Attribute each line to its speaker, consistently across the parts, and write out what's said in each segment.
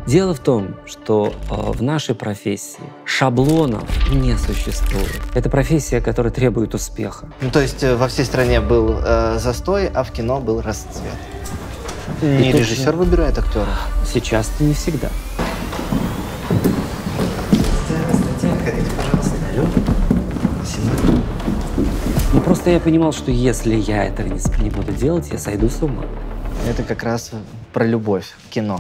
Speaker 1: Дело в том, что в нашей профессии шаблонов не существует. Это профессия, которая требует успеха.
Speaker 2: Ну, то есть во всей стране был застой, а в кино был расцвет. Не режиссер выбирает актера?
Speaker 1: Сейчас-то не всегда.
Speaker 2: Проходите, пожалуйста. Спасибо.
Speaker 1: Ну, просто я понимал, что если я этого не буду делать, я сойду с ума.
Speaker 2: Это как раз про любовь к кино.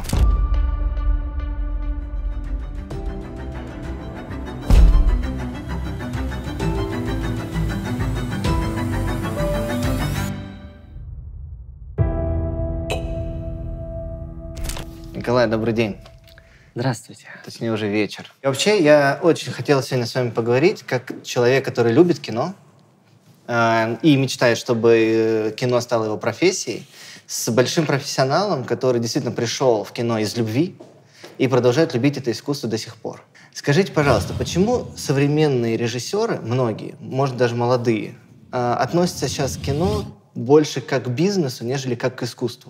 Speaker 2: Николай, добрый день.
Speaker 1: Здравствуйте.
Speaker 2: Точнее, уже вечер. И вообще, я очень хотел сегодня с вами поговорить, как человек, который любит кино и мечтает, чтобы кино стало его профессией, с большим профессионалом, который действительно пришел в кино из любви и продолжает любить это искусство до сих пор. Скажите, пожалуйста, почему современные режиссеры, многие, может, даже молодые, относятся сейчас к кино больше как к бизнесу, нежели как к искусству?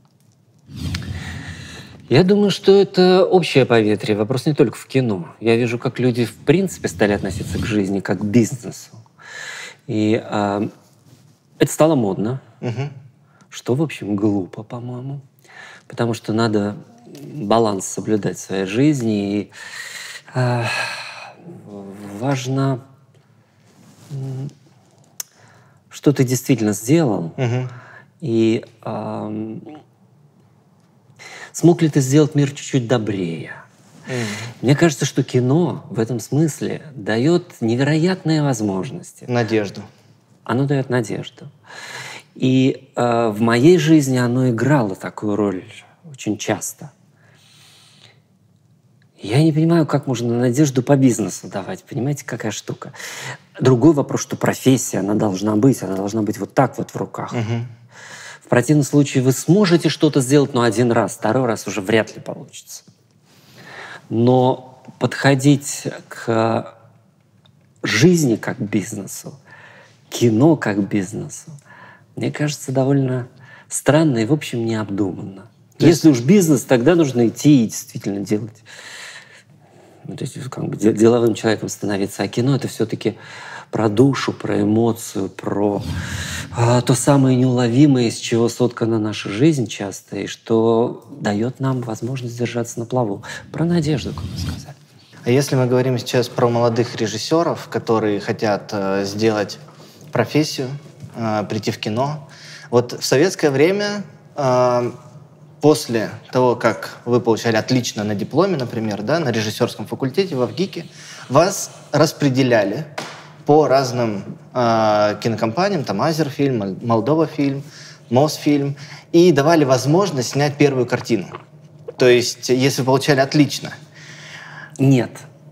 Speaker 1: Я думаю, что это общее поветрие. Вопрос не только в кино. Я вижу, как люди в принципе стали относиться к жизни как к бизнесу. И это стало модно, что, в общем, глупо, по-моему. Потому что надо баланс соблюдать в своей жизни. И важно, что ты действительно сделал. И смог ли ты сделать мир чуть-чуть добрее? Мне кажется, что кино в этом смысле дает невероятные возможности.
Speaker 2: Надежду.
Speaker 1: Оно дает надежду. И в моей жизни оно играло такую роль очень часто. Я не понимаю, как можно надежду по бизнесу давать. Понимаете, какая штука? Другой вопрос, что профессия, она должна быть вот так вот в руках. В противном случае вы сможете что-то сделать, но один раз, второй раз уже вряд ли получится. Но подходить к жизни как к бизнесу, кино как к бизнесу, мне кажется, довольно странно и, в общем, необдуманно. Если уж бизнес, тогда нужно идти и действительно делать. То есть как бы деловым человеком становиться. А кино — это все-таки про душу, про эмоцию, про то самое неуловимое, из чего соткана наша жизнь часто, и что дает нам возможность держаться на плаву. Про надежду, как вы сказали.
Speaker 2: А если мы говорим сейчас про молодых режиссеров, которые хотят сделать профессию, прийти в кино, вот в советское время, после того, как вы получали отлично на дипломе, например, да, на режиссерском факультете во ВГИКе, вас распределяли по разным кинокомпаниям, там Азерфильм, Молдова-фильм, Мосфильм, и давали возможность снять первую картину. То есть, если вы получали отлично.
Speaker 1: Нет.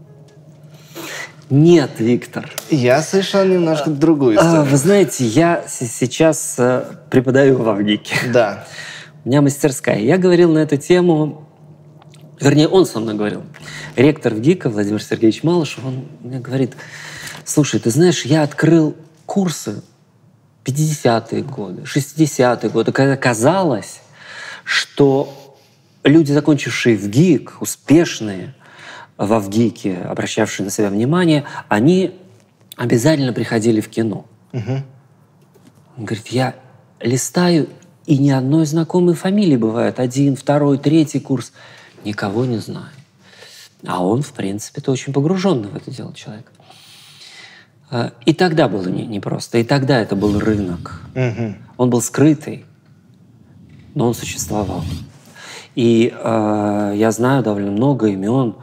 Speaker 1: Нет, Виктор.
Speaker 2: Я слышал немножко другую историю.
Speaker 1: Вы знаете, я сейчас преподаю во ВГИКе.
Speaker 2: Да.
Speaker 1: У меня мастерская. Я говорил на эту тему, вернее, он со мной говорил. Ректор ВГИКа Владимир Сергеевич Малышев, он мне говорит: слушай, ты знаешь, я открыл курсы 50-е годы, 60-е годы, когда казалось, что люди, закончившие ВГИК, успешные во ВГИКе, обращавшие на себя внимание, они обязательно приходили в кино. Он говорит, я листаю, и ни одной знакомой фамилии бывает. 1, 2, 3 курс. Никого не знаю. А он, в принципе-то, очень погруженный в это дело человек. И тогда было непросто. И тогда это был рынок. Он был скрытый, но он существовал. И я знаю довольно много имен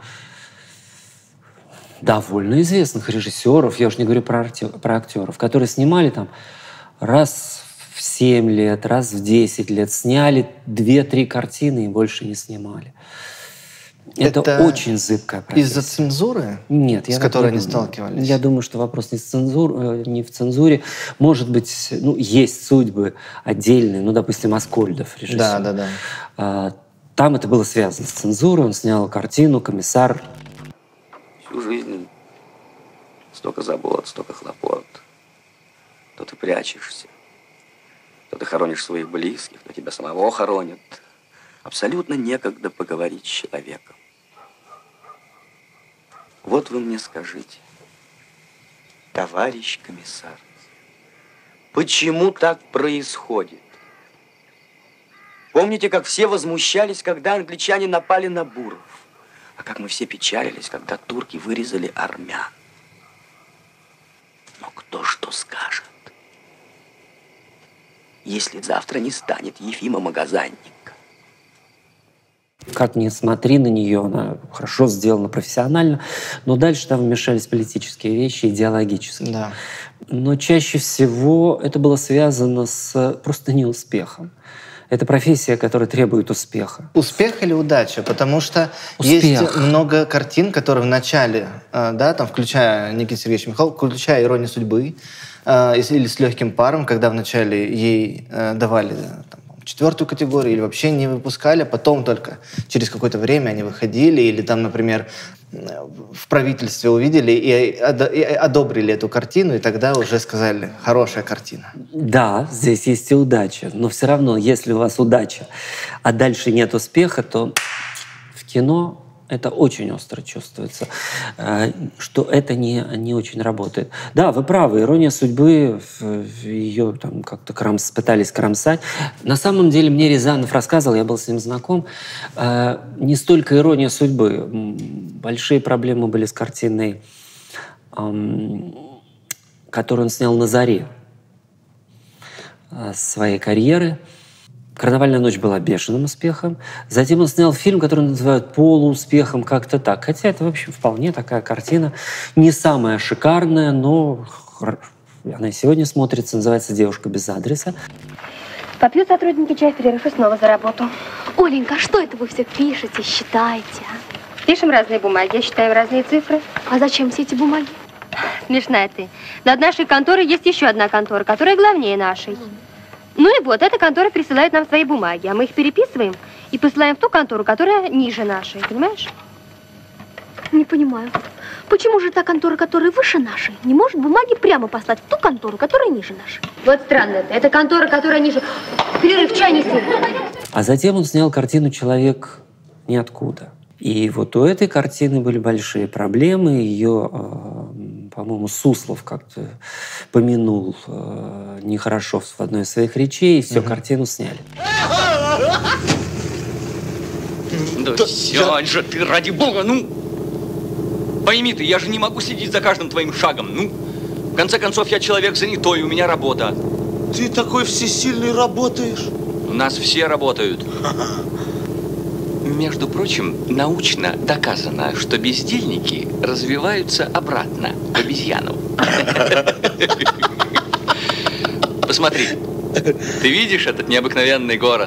Speaker 1: довольно известных режиссеров, я уж не говорю про актеров, которые снимали там раз в 7 лет, раз в 10 лет, сняли 2-3 картины и больше не снимали. Это очень зыбкая профессия.
Speaker 2: Из-за цензуры?
Speaker 1: Нет,
Speaker 2: с которой они сталкивались?
Speaker 1: Я думаю, что вопрос не в цензуре. Может быть, есть судьбы отдельные, допустим, Аскольдов, режиссер.
Speaker 2: Да.
Speaker 1: Там это было связано с цензурой. Он снял картину «Комиссар».
Speaker 3: Всю жизнь столько забот, столько хлопот. То ты прячешься, то ты хоронишь своих близких, то тебя самого хоронят. А абсолютно некогда поговорить с человеком. Вот вы мне скажите, товарищ комиссар, почему так происходит? Помните, как все возмущались, когда англичане напали на буров? А как мы все печалились, когда турки вырезали армян? Но кто что скажет, если завтра не станет Ефима Магазанника?
Speaker 1: Как ни смотри на нее, она хорошо сделана, профессионально, но дальше там вмешались политические вещи, идеологические.
Speaker 2: Да.
Speaker 1: Но чаще всего это было связано с просто неуспехом. Это профессия, которая требует успеха.
Speaker 2: Успех или удача? Потому что
Speaker 1: Успех.
Speaker 2: есть много картин, которые в начале, да, там, включая Никита Сергеевич Михалков, включая «Иронию судьбы», или «С легким паром», когда вначале ей давали там, 4-ю категорию или вообще не выпускали, а потом только через какое-то время они выходили, или там, например, в правительстве увидели и одобрили эту картину, и тогда уже сказали «хорошая картина».
Speaker 1: Да, здесь есть и удача, но все равно, если у вас удача, а дальше нет успеха, то в кино это очень остро чувствуется, что это не очень работает. Да, вы правы, «Ирония судьбы», ее там как-то пытались кромсать. На самом деле мне Рязанов рассказывал, я был с ним знаком, не столько «Ирония судьбы». Большие проблемы были с картиной, которую он снял на заре своей карьеры. «Карнавальная ночь» была бешеным успехом. Затем он снял фильм, который называют полууспехом, как-то так. Хотя это, в общем, вполне такая картина. Не самая шикарная, но она и сегодня смотрится. Называется «Девушка без адреса».
Speaker 4: Попьют сотрудники чай в перерыв и снова за работу. Оленька, а что это вы все пишете, считаете, а? Пишем разные бумаги, считаем разные цифры. А зачем все эти бумаги? Смешная ты. Над нашей конторой есть еще одна контора, которая главнее нашей. Ну и вот, эта контора присылает нам свои бумаги, а мы их переписываем и посылаем в ту контору, которая ниже нашей, понимаешь? Не понимаю. Почему же та контора, которая выше нашей, не может бумаги прямо послать в ту контору, которая ниже нашей? Вот странно это. Это контора, которая ниже... Перерыв, чай неси.
Speaker 1: А затем он снял картину «Человек ниоткуда». И вот у этой картины были большие проблемы. Ее, по-моему, Суслов как-то помянул нехорошо в одной из своих речей, и всю картину сняли.
Speaker 5: Да сядь же ты, ради бога, ну! Пойми ты, я же не могу следить за каждым твоим шагом, ну! В конце концов, я человек занятой, у меня работа.
Speaker 6: Ты такой всесильный работаешь?
Speaker 5: У нас все работают. Между прочим, научно доказано, что бездельники развиваются обратно к обезьянам. Посмотри, ты видишь этот необыкновенный город?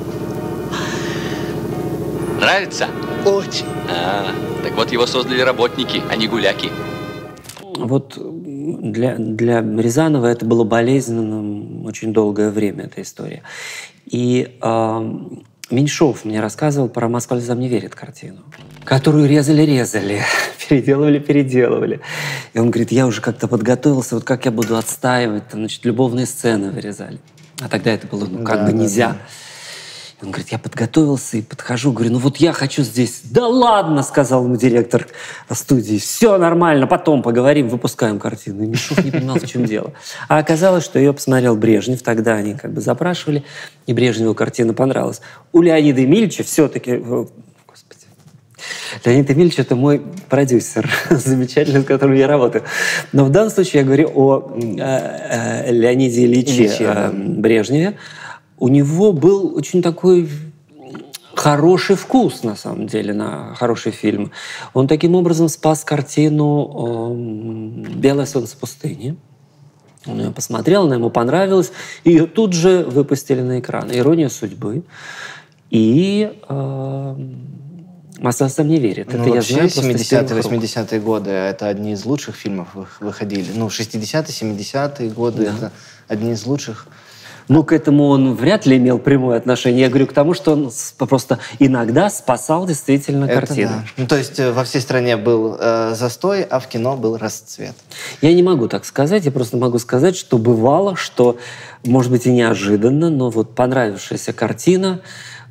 Speaker 5: Нравится?
Speaker 6: Очень.
Speaker 5: Так вот его создали работники, а не гуляки.
Speaker 1: Вот для Рязанова это было болезненным очень долгое время, эта история. И Меньшов мне рассказывал про «Москва слезам не верит» картину, которую резали-резали, переделывали. И он говорит, я уже как-то подготовился, вот как я буду отстаивать, там, значит, любовные сцены вырезали. А тогда это было, как бы нельзя. Да. Он говорит, я подготовился и подхожу, говорю, ну вот я хочу здесь. Да ладно, сказал ему директор студии, все нормально, потом поговорим, выпускаем картину. И Меньшов не понимал, в чем дело. А оказалось, что ее посмотрел Брежнев, тогда они как бы запрашивали, и Брежневу картина понравилась. У Леонида Эмильевича все-таки... Господи. Леонид Эмильевич — это мой продюсер, замечательный, с которым я работаю. Но в данном случае я говорю о Леониде Ильиче Брежневе. У него был очень такой хороший вкус, на самом деле, на хороший фильм. Он таким образом спас картину «Белое солнце пустыни». Он ее посмотрел, она ему понравилась. И ее тут же выпустили на экран. «Ирония судьбы» и «Москва слезам не верит».
Speaker 2: Ну, это вообще 70-е, 80-е годы это одни из лучших фильмов выходили. Ну, 60-е, 70-е годы это одни из лучших.
Speaker 1: Ну, к этому он вряд ли имел прямое отношение. Я говорю к тому, что он просто иногда спасал действительно картину.
Speaker 2: Да. Ну, то есть во всей стране был застой, а в кино был расцвет.
Speaker 1: Я не могу так сказать. Я просто могу сказать, что бывало, что, может быть, и неожиданно, но вот понравившаяся картина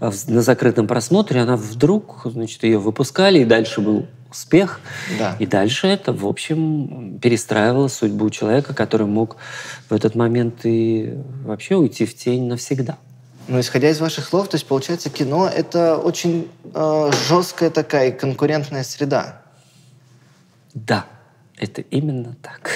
Speaker 1: на закрытом просмотре, она вдруг, значит, ее выпускали, и дальше был успех.
Speaker 2: Да.
Speaker 1: И дальше это, в общем, перестраивало судьбу человека, который мог в этот момент и вообще уйти в тень навсегда.
Speaker 2: Ну, исходя из ваших слов, то есть, получается, кино — это очень жесткая такая конкурентная среда.
Speaker 1: Да, это именно так.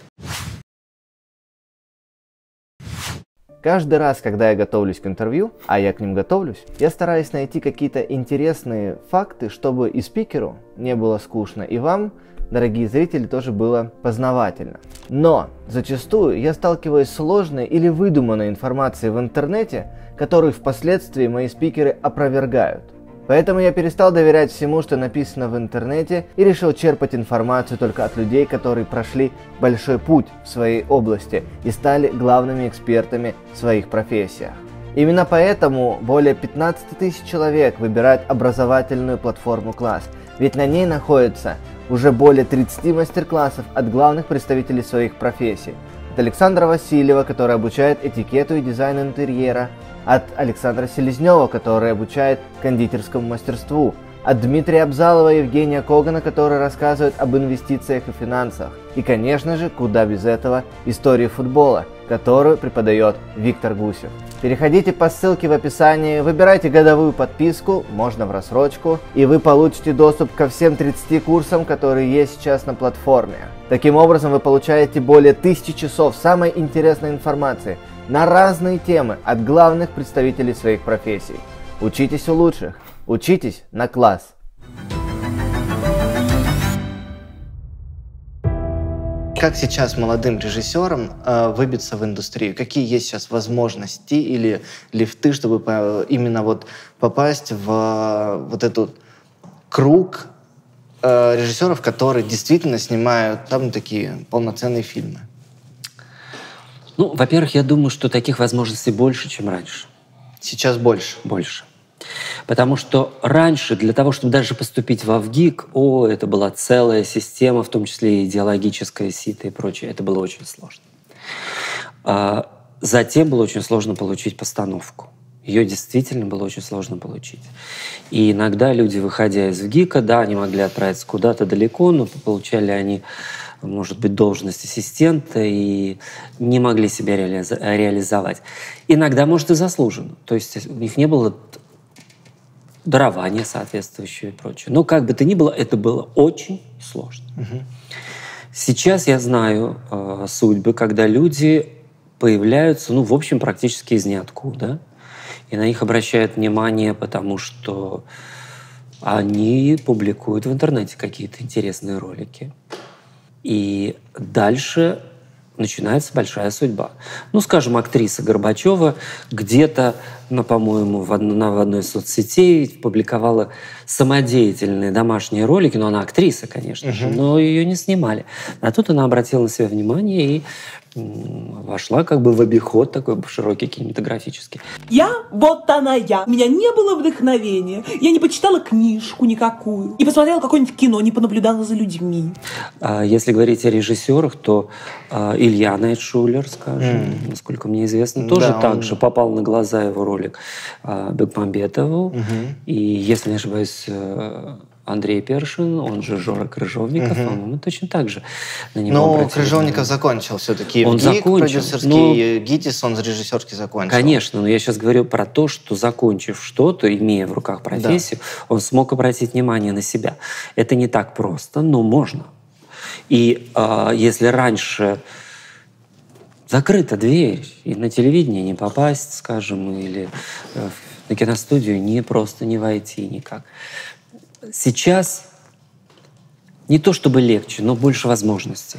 Speaker 2: Каждый раз, когда я готовлюсь к интервью, а я к ним готовлюсь, я стараюсь найти какие-то интересные факты, чтобы и спикеру не было скучно, и вам, дорогие зрители, тоже было познавательно. Но зачастую я сталкиваюсь с сложной или выдуманной информацией в интернете, которую впоследствии мои спикеры опровергают. Поэтому я перестал доверять всему, что написано в интернете, и решил черпать информацию только от людей, которые прошли большой путь в своей области и стали главными экспертами в своих профессиях. Именно поэтому более 15 тысяч человек выбирают образовательную платформу «Класс», ведь на ней находится уже более 30 мастер-классов от главных представителей своих профессий. От Александра Васильева, который обучает этикету и дизайну интерьера, от Александра Селезнева, который обучает кондитерскому мастерству, от Дмитрия Абзалова и Евгения Когана, которые рассказывают об инвестициях и финансах. И, конечно же, куда без этого, истории футбола, которую преподает Виктор Гусев. Переходите по ссылке в описании, выбирайте годовую подписку, можно в рассрочку, и вы получите доступ ко всем 30 курсам, которые есть сейчас на платформе. Таким образом, вы получаете более 1000 часов самой интересной информации на разные темы от главных представителей своих профессий. Учитесь у лучших, учитесь на «Класс». Как сейчас молодым режиссерам выбиться в индустрию? Какие есть сейчас возможности или лифты, чтобы именно вот попасть в вот этот круг режиссеров, которые действительно снимают там такие полноценные фильмы?
Speaker 1: Ну, во-первых, я думаю, что таких возможностей больше, чем раньше.
Speaker 2: Сейчас больше?
Speaker 1: Больше. Потому что раньше, для того, чтобы даже поступить во ВГИК, это была целая система, в том числе и идеологическая сито и прочее. Это было очень сложно. Затем было очень сложно получить постановку. Ее действительно было очень сложно получить. И иногда люди, выходя из ВГИКа, да, они могли отправиться куда-то далеко, но получали они, может быть, должность ассистента и не могли себя реализовать. Иногда, может, и заслуженно. То есть у них не было дарования соответствующего и прочее. Но как бы то ни было, это было очень сложно. Сейчас я знаю судьбы, когда люди появляются, в общем, практически из ниоткуда. И на них обращают внимание, потому что они публикуют в интернете какие-то интересные ролики. И дальше начинается большая судьба. Скажем, актриса Горбачева где-то, по-моему, в одной из соцсетей публиковала самодеятельные домашние ролики, но она актриса, конечно же, но ее не снимали. А тут она обратила на себя внимание и вошла как бы в обиход такой широкий кинематографический.
Speaker 7: Вот она я. У меня не было вдохновения. Я не почитала книжку никакую. Не посмотрела какое-нибудь кино, не понаблюдала за людьми.
Speaker 1: Если говорить о режиссерах, то Илья Найтшулер, скажем, насколько мне известно, тоже так же попал на глаза его ролик Бекмамбетову. И, если не ошибаюсь, Андрей Першин, он же Жора Крыжовников, по-моему, точно так же на него обратили.
Speaker 2: Крыжовников закончил все-таки.
Speaker 1: Он
Speaker 2: ГИК
Speaker 1: закончил.
Speaker 2: Продюсерский, ГИТИС он режиссерский закончил.
Speaker 1: Конечно, но я сейчас говорю про то, что, закончив что-то, имея в руках профессию, он смог обратить внимание на себя. Это не так просто, но можно. И если раньше закрыта дверь, и на телевидение не попасть, скажем, или на киностудию просто не войти никак. Сейчас не то чтобы легче, но больше возможностей.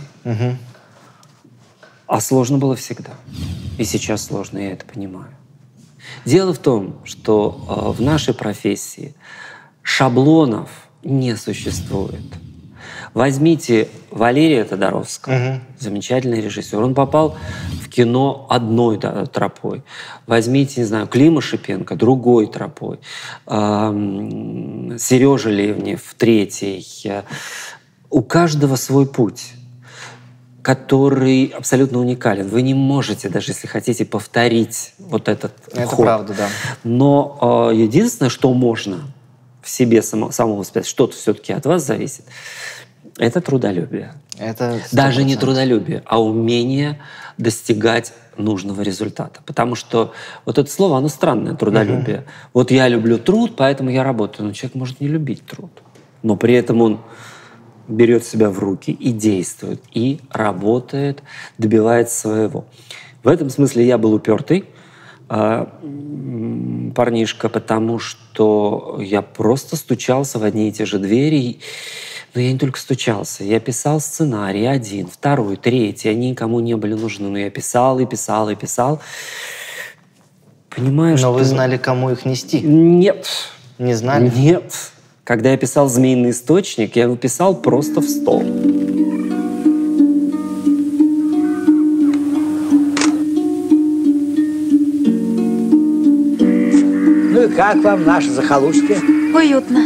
Speaker 1: А сложно было всегда. И сейчас сложно, я это понимаю. Дело в том, что в нашей профессии шаблонов не существует. Возьмите Валерия Тодоровского, замечательный режиссер. Он попал в кино одной тропой. Возьмите, не знаю, Клима Шипенко другой тропой. Сережа Левнев третий. У каждого свой путь. который абсолютно уникален. Вы не можете, даже если хотите, повторить вот этот
Speaker 2: Это
Speaker 1: ход.
Speaker 2: правда, да.
Speaker 1: Но единственное, что можно в себе самому воспитать, что-то все-таки от вас зависит, это трудолюбие.
Speaker 2: Это 100%.
Speaker 1: Даже не трудолюбие, а умение достигать нужного результата. Потому что вот это слово, оно странное, трудолюбие. Вот я люблю труд, поэтому я работаю. Но человек может не любить труд. Но при этом он берет себя в руки и действует, и работает, добивается своего. В этом смысле я был упертый парнишка, потому что я просто стучался в одни и те же двери. Но я не только стучался, я писал сценарий 1, 2, 3, они никому не были нужны. Но я писал и писал и писал. Понимаю,
Speaker 2: Но вы знали, кому их нести?
Speaker 1: Нет.
Speaker 2: Не знали?
Speaker 1: Нет. Когда я писал «Змеиный источник», я его писал просто в стол.
Speaker 8: Ну и как вам наше захолустье?
Speaker 9: Уютно.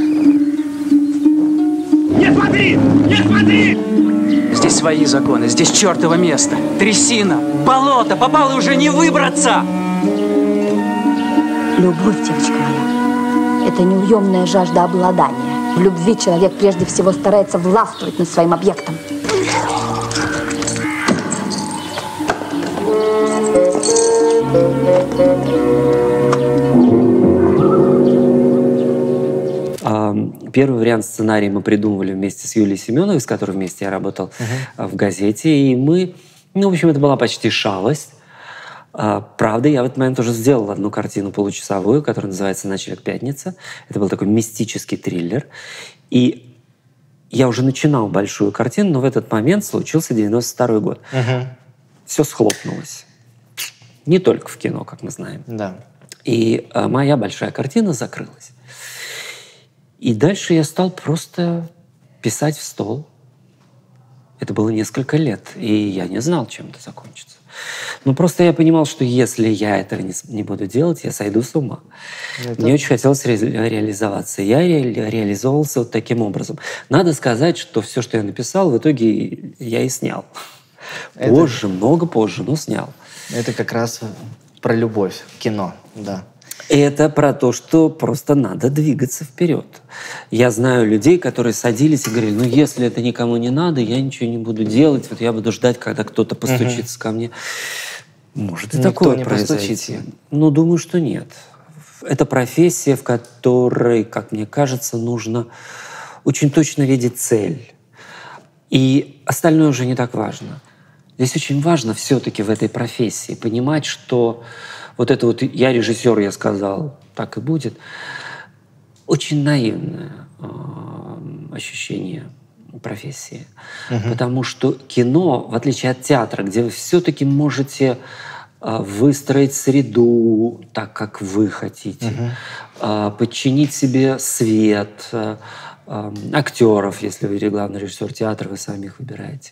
Speaker 8: Не смотри! Не смотри! Здесь свои законы, здесь чертово место. Трясина, болото, попало уже не выбраться!
Speaker 9: Любовь, девочка моя, это неуемная жажда обладания. В любви человек прежде всего старается властвовать над своим объектом.
Speaker 1: Первый вариант сценария мы придумывали вместе с Юлией Семеновой, с которой вместе я работал в газете. И мы, в общем, это была почти шалость. Правда, я в этот момент уже сделал одну картину получасовую, которая называется «Ночлег пятница». Это был такой мистический триллер. И я уже начинал большую картину, но в этот момент случился 92-й год. Все схлопнулось. Не только в кино, как мы знаем.
Speaker 2: Да.
Speaker 1: И моя большая картина закрылась. И дальше я стал просто писать в стол. Это было несколько лет, и я не знал, чем это закончится. Но просто я понимал, что если я этого не буду делать, я сойду с ума. Мне очень хотелось реализоваться. Я реализовывался вот таким образом. Надо сказать, что все, что я написал, в итоге я и снял. Позже, много позже, но снял.
Speaker 2: Это как раз про любовь, кино, да.
Speaker 1: Это про то, что просто надо двигаться вперед. Я знаю людей, которые садились и говорили, ну если это никому не надо, я ничего не буду делать, вот я буду ждать, когда кто-то постучится ко мне. Может и такое произойти. Но думаю, что нет. Это профессия, в которой, как мне кажется, нужно очень точно видеть цель. И остальное уже не так важно. Здесь очень важно все-таки в этой профессии понимать, что вот это вот «я режиссер, я сказал, так и будет», очень наивное ощущение профессии. Потому что кино, в отличие от театра, где вы все-таки можете выстроить среду так, как вы хотите, подчинить себе свет, актеров, если вы главный режиссер театра, вы сами их выбираете.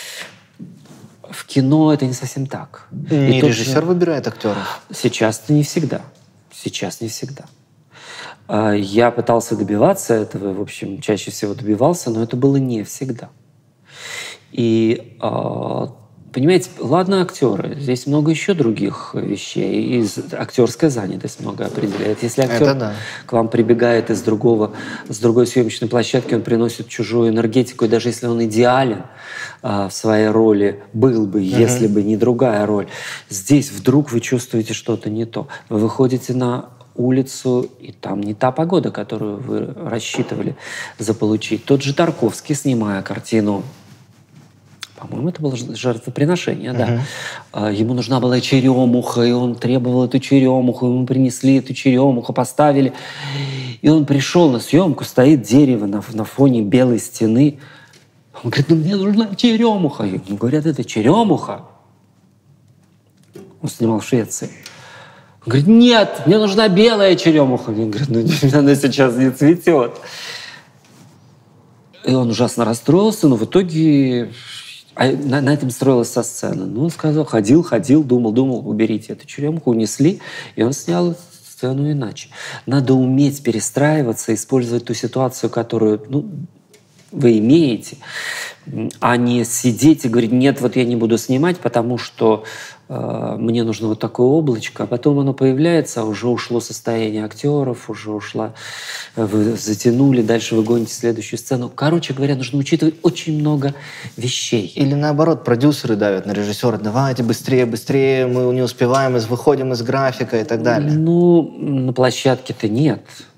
Speaker 1: В кино это не совсем так.
Speaker 2: Не режиссер выбирает актеров?
Speaker 1: Сейчас-то не всегда. Сейчас не всегда. Я пытался добиваться этого, в общем, чаще всего добивался, но это было не всегда. И, понимаете, ладно, актеры, здесь много еще других вещей. И актерская занятость много определяет. Если актер к вам прибегает с другой съемочной площадки, он приносит чужую энергетику, и даже если он идеален в своей роли был бы, если бы не другая роль, здесь вдруг вы чувствуете что-то не то. Вы выходите на улицу, и там не та погода, которую вы рассчитывали заполучить. Тот же Тарковский, снимая картину, по-моему, это было жертвоприношение, да. Ему нужна была черемуха, и он требовал эту черемуху, ему принесли эту черемуху, поставили. И он пришел на съемку, стоит дерево на фоне белой стены. Он говорит, ну мне нужна черемуха. Ему говорят, это черемуха. Он снимал в Швеции. Он говорит, нет, мне нужна белая черемуха. Он говорит, ну она сейчас не цветет. И он ужасно расстроился, но в итоге на этом строилась со сцены. Ну, он сказал, ходил, думал, уберите эту черемуху, унесли, и он снял сцену иначе. Надо уметь перестраиваться, использовать ту ситуацию, которую, вы имеете, а не сидеть и говорить, нет, вот я не буду снимать, потому что мне нужно вот такое облачко, а потом оно появляется, а уже ушло состояние актеров, уже ушла, вы затянули, дальше вы гоните следующую сцену. Короче говоря, нужно учитывать очень много вещей.
Speaker 2: Или наоборот, продюсеры давят на режиссера, давайте быстрее, быстрее, мы не успеваем, выходим из графика и так далее.
Speaker 1: Ну, на площадке-то нет.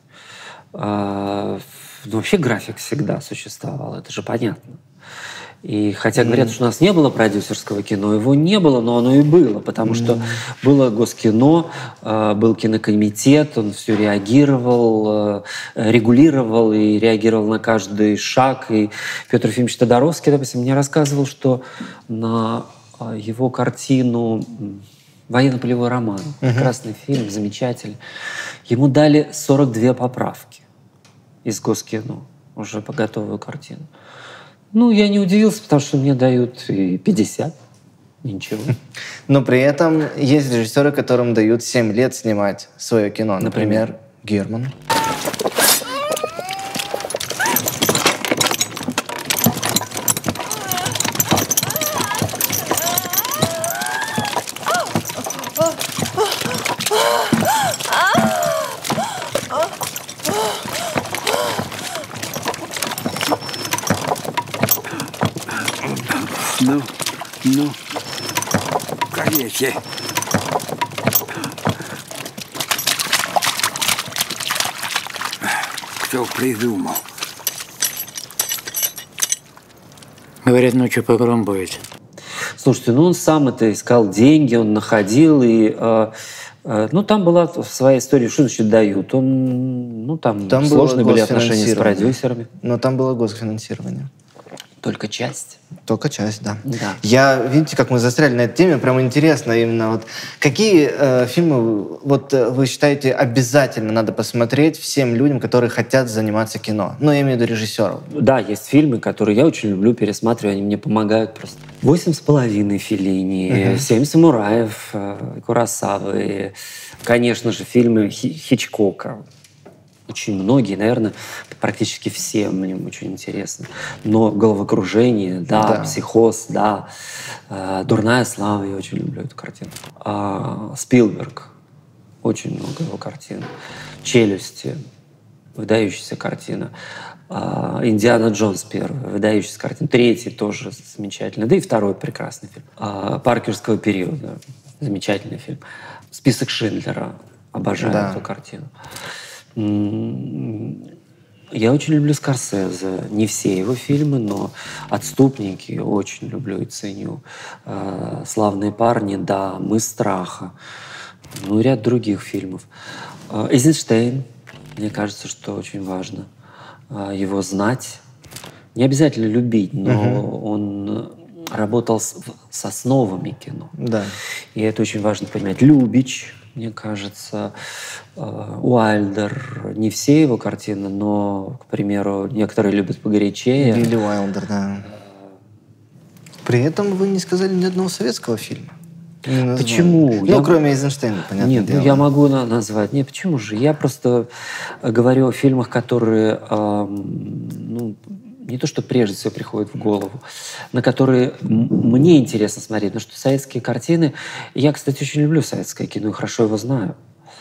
Speaker 1: Вообще график всегда существовал, это же понятно. И хотя говорят, что у нас не было продюсерского кино, его не было, но оно и было, потому что было Госкино, был кинокомитет, он все реагировал, регулировал и реагировал на каждый шаг. И Петр Ефимович Тодоровский, допустим, мне рассказывал, что на его картину «Военно-полевой роман», прекрасный фильм, замечательный, ему дали 42 поправки из Госкино, уже по готовую картину. Ну, я не удивился, потому что мне дают и 50. Ничего.
Speaker 2: Но при этом есть режиссеры, которым дают 7 лет снимать свое кино. Например, Герман.
Speaker 10: Ну, короче. Кто придумал?
Speaker 8: Говорят, ночью погром будет.
Speaker 1: Слушайте, ну он сам это искал деньги, он находил, и ну там была своя история, что значит дают. Там сложные были отношения с продюсерами.
Speaker 2: Но там было госфинансирование.
Speaker 1: Только часть?
Speaker 2: Только часть, да. Видите, как мы застряли на этой теме, прям интересно именно. Вот, какие фильмы вы считаете обязательно надо посмотреть всем людям, которые хотят заниматься кино? Ну, я имею в виду режиссеров.
Speaker 1: Да, есть фильмы, которые я очень люблю пересматривать, они мне помогают просто. «8,5» Феллини, «7 самураев» Куросавы, конечно же, фильмы Хичкока. Очень многие, наверное, практически все мне очень интересны. Но «Головокружение», да, «Психоз», да, «Дурная слава», я очень люблю эту картину. Спилберг, очень много его картин. «Челюсти», выдающаяся картина. «Индиана Джонс» первый, выдающаяся картина. Третий тоже замечательный. Да и второй прекрасный фильм. «Паркерского периода», замечательный фильм. «Список Шиндлера», обожаю эту картину. Я очень люблю Скорсезе. Не все его фильмы, но «Отступники» очень люблю и ценю. «Славные парни», да, «Мы страха». Ну, ряд других фильмов. Эйзенштейн. Мне кажется, что очень важно его знать. Не обязательно любить, но он работал с основами кино.
Speaker 2: Да.
Speaker 1: И это очень важно понимать. Любич, мне кажется, Уайлдер. Не все его картины, но, к примеру, некоторые любят погорячее.
Speaker 2: Билли Уайлдер, да. При этом вы не сказали ни одного советского фильма.
Speaker 1: Почему?
Speaker 2: Ну, кроме Эйзенштейна, понятно.
Speaker 1: Нет, ну, я могу назвать. Нет, почему же? Я просто говорю о фильмах, которые, не то, что прежде всего приходят в голову, на которые мне интересно смотреть. Потому что советские картины... Я, кстати, очень люблю советское кино и хорошо его знаю.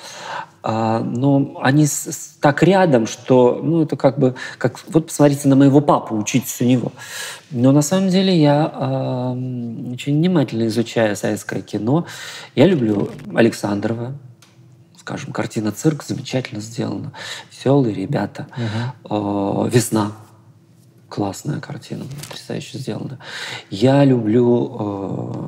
Speaker 1: Но они так рядом, что, это вот посмотрите на моего папу, учитесь у него. Но на самом деле я очень внимательно изучаю советское кино. Я люблю Александрова, скажем, картина «Цирк» замечательно сделана. «Веселые ребята». «Весна». Классная картина, потрясающе сделана. Я люблю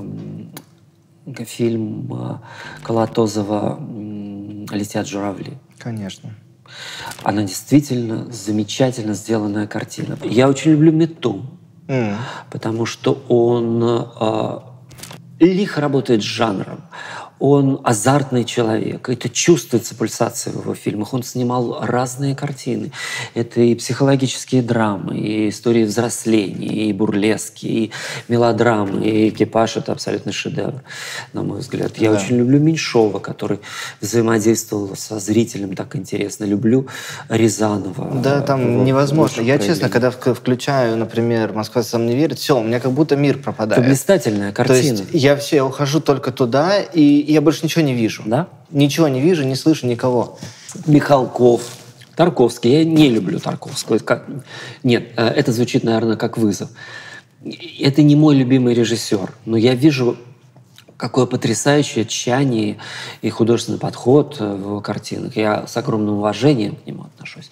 Speaker 1: фильм Колотозова «Летят журавли».
Speaker 2: Конечно.
Speaker 1: Она действительно замечательно сделанная картина. Я очень люблю Мету, потому что он лихо работает с жанром. Он азартный человек. Это чувствуется пульсация в его фильмах. Он снимал разные картины. Это и психологические драмы, и истории взросления, и бурлески, и мелодрамы, и «Экипаж» — это абсолютный шедевр, на мой взгляд. Я очень люблю Меньшова, который взаимодействовал со зрителем так интересно. Люблю Рязанова.
Speaker 2: Да, там невозможно. Я, честно, когда включаю, например, «Москва сам не верит», все, у меня как будто мир пропадает.
Speaker 1: Это блистательная картина.
Speaker 2: То есть я ухожу только туда, и я больше ничего не вижу.
Speaker 1: Да?
Speaker 2: Ничего не вижу, не слышу никого.
Speaker 1: Михалков, Тарковский. Я не люблю Тарковского. Нет, это звучит, наверное, как вызов. Это не мой любимый режиссер, но я вижу, какое потрясающее тщание и художественный подход в его картинах. Я с огромным уважением к нему отношусь.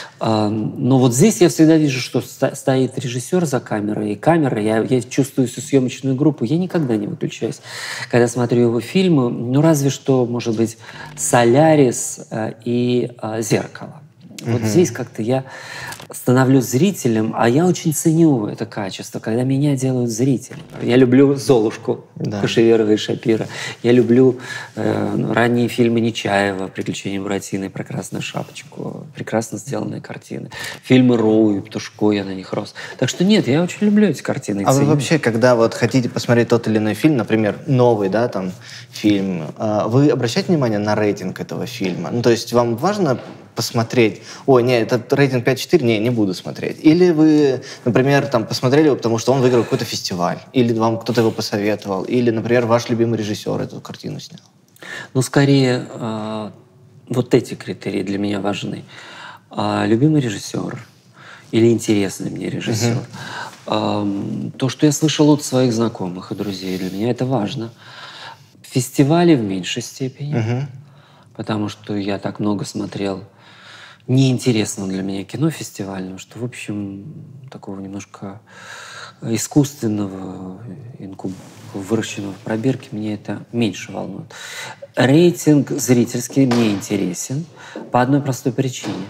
Speaker 1: Но вот здесь я всегда вижу, что стоит режиссер за камерой, и камера, я чувствую всю съемочную группу, я никогда не выключаюсь. Когда смотрю его фильмы, ну разве что, может быть, «Солярис» и «Зеркало». Вот здесь как-то я становлюсь зрителем, а я очень ценю это качество, когда меня делают зрителем. Я люблю «Золушку» Кошеверова и Шапира. Я люблю ранние фильмы Нечаева «Приключения Буратино» про «Красную шапочку». Прекрасно сделанные картины. Фильмы Роу и Птушко, я на них рос. Так что нет, я очень люблю эти картины.
Speaker 2: А вы вообще, когда вот хотите посмотреть тот или иной фильм, например, новый, да, там, фильм, вы обращаете внимание на рейтинг этого фильма? Ну, то есть вам важно посмотреть, ой, нет, этот рейтинг 5.4, не буду смотреть. Или вы, например, там, посмотрели его, потому что он выиграл какой-то фестиваль, или вам кто-то его посоветовал, или, например, ваш любимый режиссер эту картину снял.
Speaker 1: Ну, скорее, вот эти критерии для меня важны. Любимый режиссер или интересный мне режиссер. То, что я слышал от своих знакомых и друзей, для меня это важно. Фестивали в меньшей степени, потому что я так много смотрел неинтересного для меня кино фестивального, что, в общем, такого немножко искусственного, выращенного в пробирке, мне это меньше волнует. Рейтинг зрительский мне интересен по одной простой причине.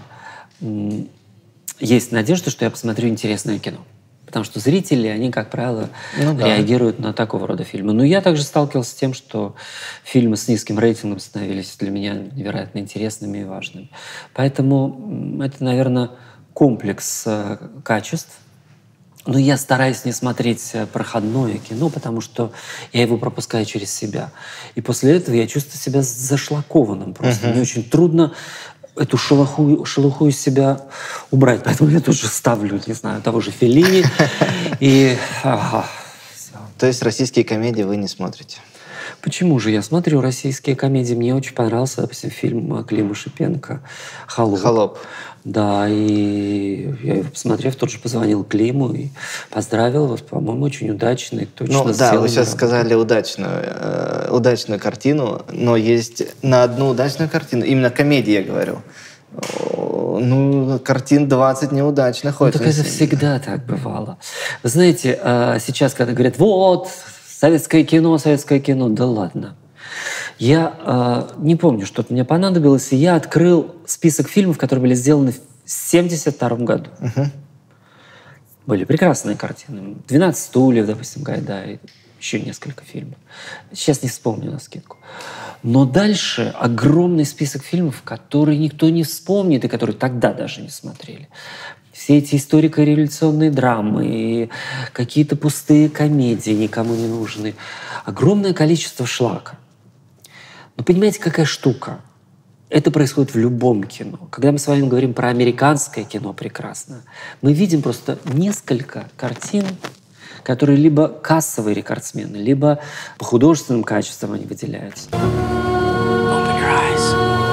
Speaker 1: Есть надежда, что я посмотрю интересное кино. Потому что зрители, они, как правило, реагируют на такого рода фильмы. Но я также сталкивался с тем, что фильмы с низким рейтингом становились для меня невероятно интересными и важными. Поэтому это, наверное, комплекс качеств. Но я стараюсь не смотреть проходное кино, потому что я его пропускаю через себя. И после этого я чувствую себя зашлакованным просто. Мне очень трудно эту шелуху из себя убрать. Поэтому я тут же ставлю, не знаю, того же Феллини. И...
Speaker 2: То есть российские комедии вы не смотрите?
Speaker 1: Почему же? Я смотрю российские комедии. Мне очень понравился, допустим, фильм Клима Шипенко «Холоп».
Speaker 2: «Холоп».
Speaker 1: Да, и я его посмотрев, тут же позвонил Климу и поздравил его. По-моему, очень удачный, точно.
Speaker 2: Ну да, вы сейчас сказали удачную картину, но есть на одну удачную картину, именно комедии я говорю, ну, картин 20 неудачных.
Speaker 1: Ну, так это всегда так бывало. Вы знаете, сейчас, когда говорят, вот, советское кино, да ладно. Я не помню, что-то мне понадобилось, и я открыл список фильмов, которые были сделаны в 1972 году. Были прекрасные картины. «12 стульев», допустим, Гайдай, еще несколько фильмов. Сейчас не вспомню навскидку. Но дальше огромный список фильмов, которые никто не вспомнит и которые тогда даже не смотрели. Все эти историко-революционные драмы и какие-то пустые комедии никому не нужны. Огромное количество шлака. Но понимаете, какая штука? Это происходит в любом кино. Когда мы с вами говорим про американское кино прекрасное, мы видим просто несколько картин, которые либо кассовые рекордсмены, либо по художественным качествам они выделяются. Open your eyes.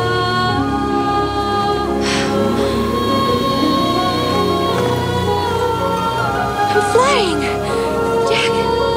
Speaker 4: I'm flying. Jack.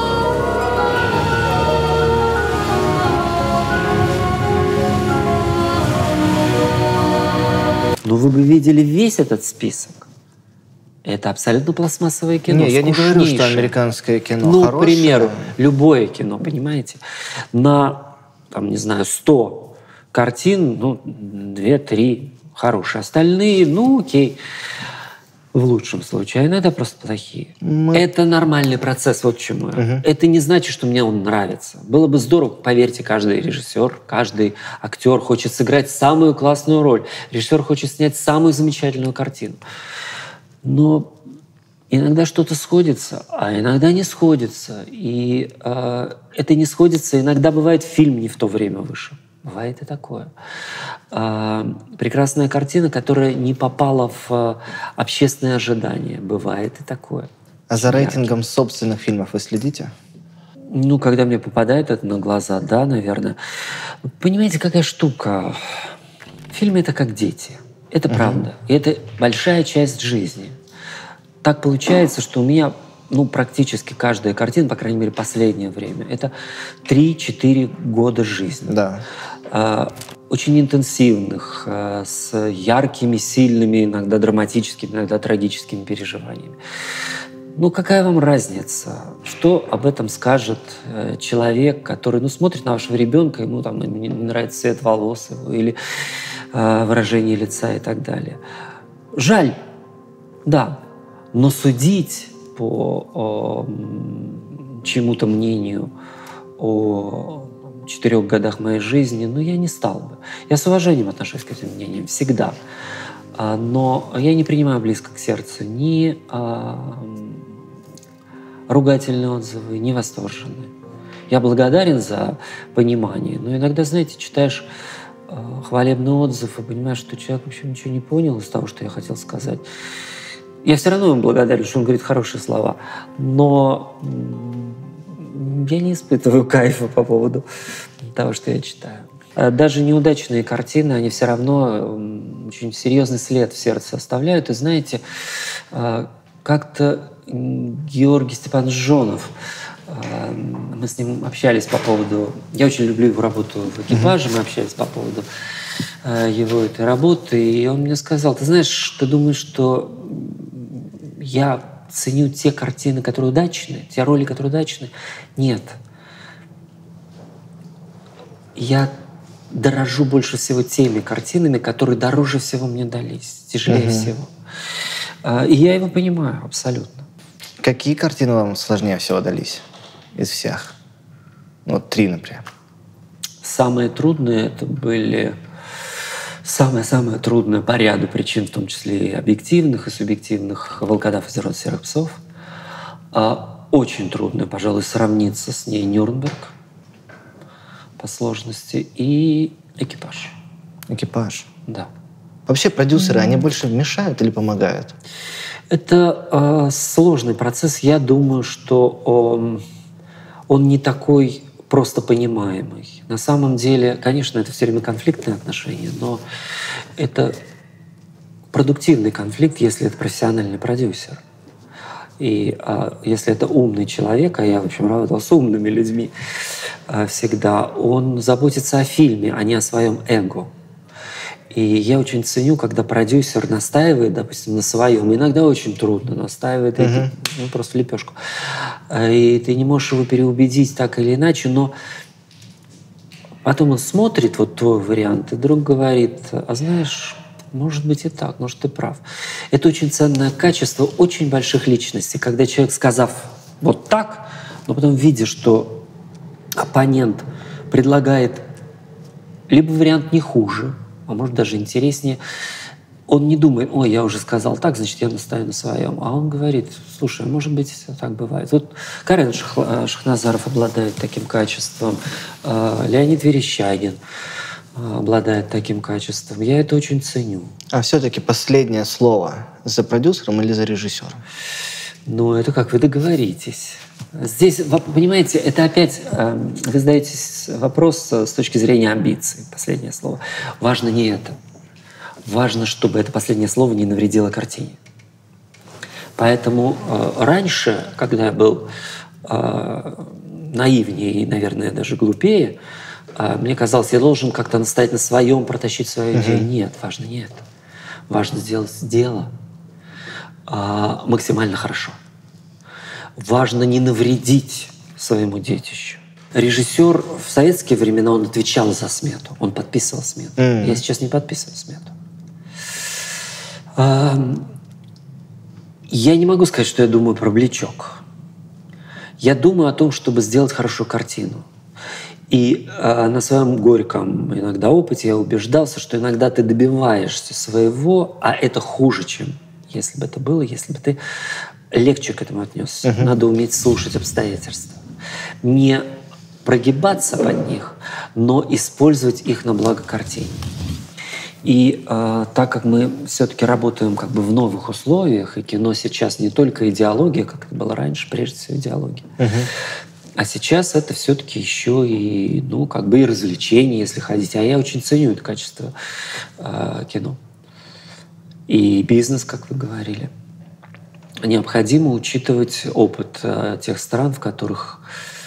Speaker 1: Но вы бы видели весь этот список. Это абсолютно пластмассовое кино.
Speaker 2: Не, я не говорю, что американское кино хорошее.
Speaker 1: Ну, к примеру, любое кино, понимаете? На, там, не знаю, 100 картин, ну, 2-3 хорошие. Остальные, ну, окей. В лучшем случае, а иногда просто плохие. Это нормальный процесс, вот чему. Это не значит, что мне он нравится. Было бы здорово, поверьте, каждый режиссер, каждый актер хочет сыграть самую классную роль. Режиссер хочет снять самую замечательную картину. Но иногда что-то сходится, а иногда не сходится. И это не сходится. Иногда бывает, фильм не в то время вышел. Бывает и такое. Прекрасная картина, которая не попала в общественные ожидания. Бывает и такое.
Speaker 2: А за рейтингом собственных фильмов вы следите?
Speaker 1: Ну, когда мне попадает это на глаза, да, наверное. Понимаете, какая штука? Фильмы — это как дети. Это правда. И это большая часть жизни. Так получается, что у меня практически каждая картина, по крайней мере, последнее время, это 3-4 года жизни.
Speaker 2: Да.
Speaker 1: Очень интенсивных, с яркими, сильными, иногда драматическими, иногда трагическими переживаниями. Какая вам разница? Что об этом скажет человек, который смотрит на вашего ребенка, ему не нравится цвет волос его, или выражение лица и так далее. Жаль, да, но судить по чему-то мнению о 4 годах моей жизни, я не стал бы. Я с уважением отношусь к этим мнениям всегда. Но я не принимаю близко к сердцу ни ругательные отзывы, ни восторженные. Я благодарен за понимание, но иногда, знаете, читаешь хвалебный отзыв и понимаешь, что человек вообще ничего не понял из того, что я хотел сказать. Я все равно ему благодарен, что он говорит хорошие слова, но я не испытываю кайфа по поводу того, что я читаю. Даже неудачные картины, они все равно очень серьезный след в сердце оставляют. И знаете, как-то Георгий Степанович Жонов, мы с ним общались по поводу... Я очень люблю его работу в «Экипаже», мы общались по поводу его этой работы, и он мне сказал: ты знаешь, ты думаешь, что я ценю те картины, которые удачны, те роли, которые удачны? Нет. Я дорожу больше всего теми картинами, которые дороже всего мне дались, тяжелее всего. И я его понимаю абсолютно.
Speaker 2: Какие картины вам сложнее всего дались из всех? 3, например.
Speaker 1: Самые трудные это были... Самое-самое трудное по ряду причин, в том числе и объективных, и субъективных, «Волкодав и род серых псов». Очень трудно, пожалуй, сравниться с ней «Нюрнберг» по сложности и «Экипаж».
Speaker 2: «Экипаж».
Speaker 1: Да.
Speaker 2: Вообще продюсеры, они больше мешают или помогают?
Speaker 1: Это сложный процесс. Я думаю, что он не такой просто понимаемый. На самом деле, конечно, это все время конфликтные отношения, но это продуктивный конфликт, если это профессиональный продюсер. И если это умный человек, а я, в общем, работал с умными людьми всегда, он заботится о фильме, а не о своем эго. И я очень ценю, когда продюсер настаивает, допустим, на своем. Иногда очень трудно, настаивает просто в лепешку. И ты не можешь его переубедить так или иначе, но потом он смотрит твой вариант и вдруг говорит: а знаешь, может быть и так, может, ты прав. Это очень ценное качество очень больших личностей, когда человек, сказав вот так, но потом видя, что оппонент предлагает либо вариант не хуже, а может даже интереснее, он не думает: ой, я уже сказал так, значит, я настаиваю на своем. А он говорит: слушай, может быть, так бывает. Вот Карен Шахназаров обладает таким качеством, Леонид Верещагин обладает таким качеством. Я это очень ценю.
Speaker 2: А все-таки последнее слово за продюсером или за режиссером?
Speaker 1: Это как вы договоритесь. Здесь, понимаете, это опять вы задаете вопрос с точки зрения амбиций. Последнее слово. Важно не это. Важно, чтобы это последнее слово не навредило картине. Поэтому раньше, когда я был наивнее и, наверное, даже глупее, мне казалось, я должен как-то настоять на своем, протащить свою идею. Нет, важно не это. Важно сделать дело максимально хорошо. Важно не навредить своему детищу. Режиссер в советские времена, он отвечал за смету, он подписывал смету. Я сейчас не подписываю смету. Я не могу сказать, что я думаю про Бличок. Я думаю о том, чтобы сделать хорошую картину. И на своем горьком иногда опыте я убеждался, что иногда ты добиваешься своего, а это хуже, чем если бы это было, если бы ты легче к этому отнесся. Надо уметь слушать обстоятельства. Не прогибаться под них, но использовать их на благо картине. И так как мы все-таки работаем как бы в новых условиях, и кино сейчас не только идеология, как это было раньше, прежде всего идеология, а сейчас это все-таки еще и, ну, как бы и развлечение, если хотите. А я очень ценю это качество кино. И бизнес, как вы говорили. Необходимо учитывать опыт тех стран, в которых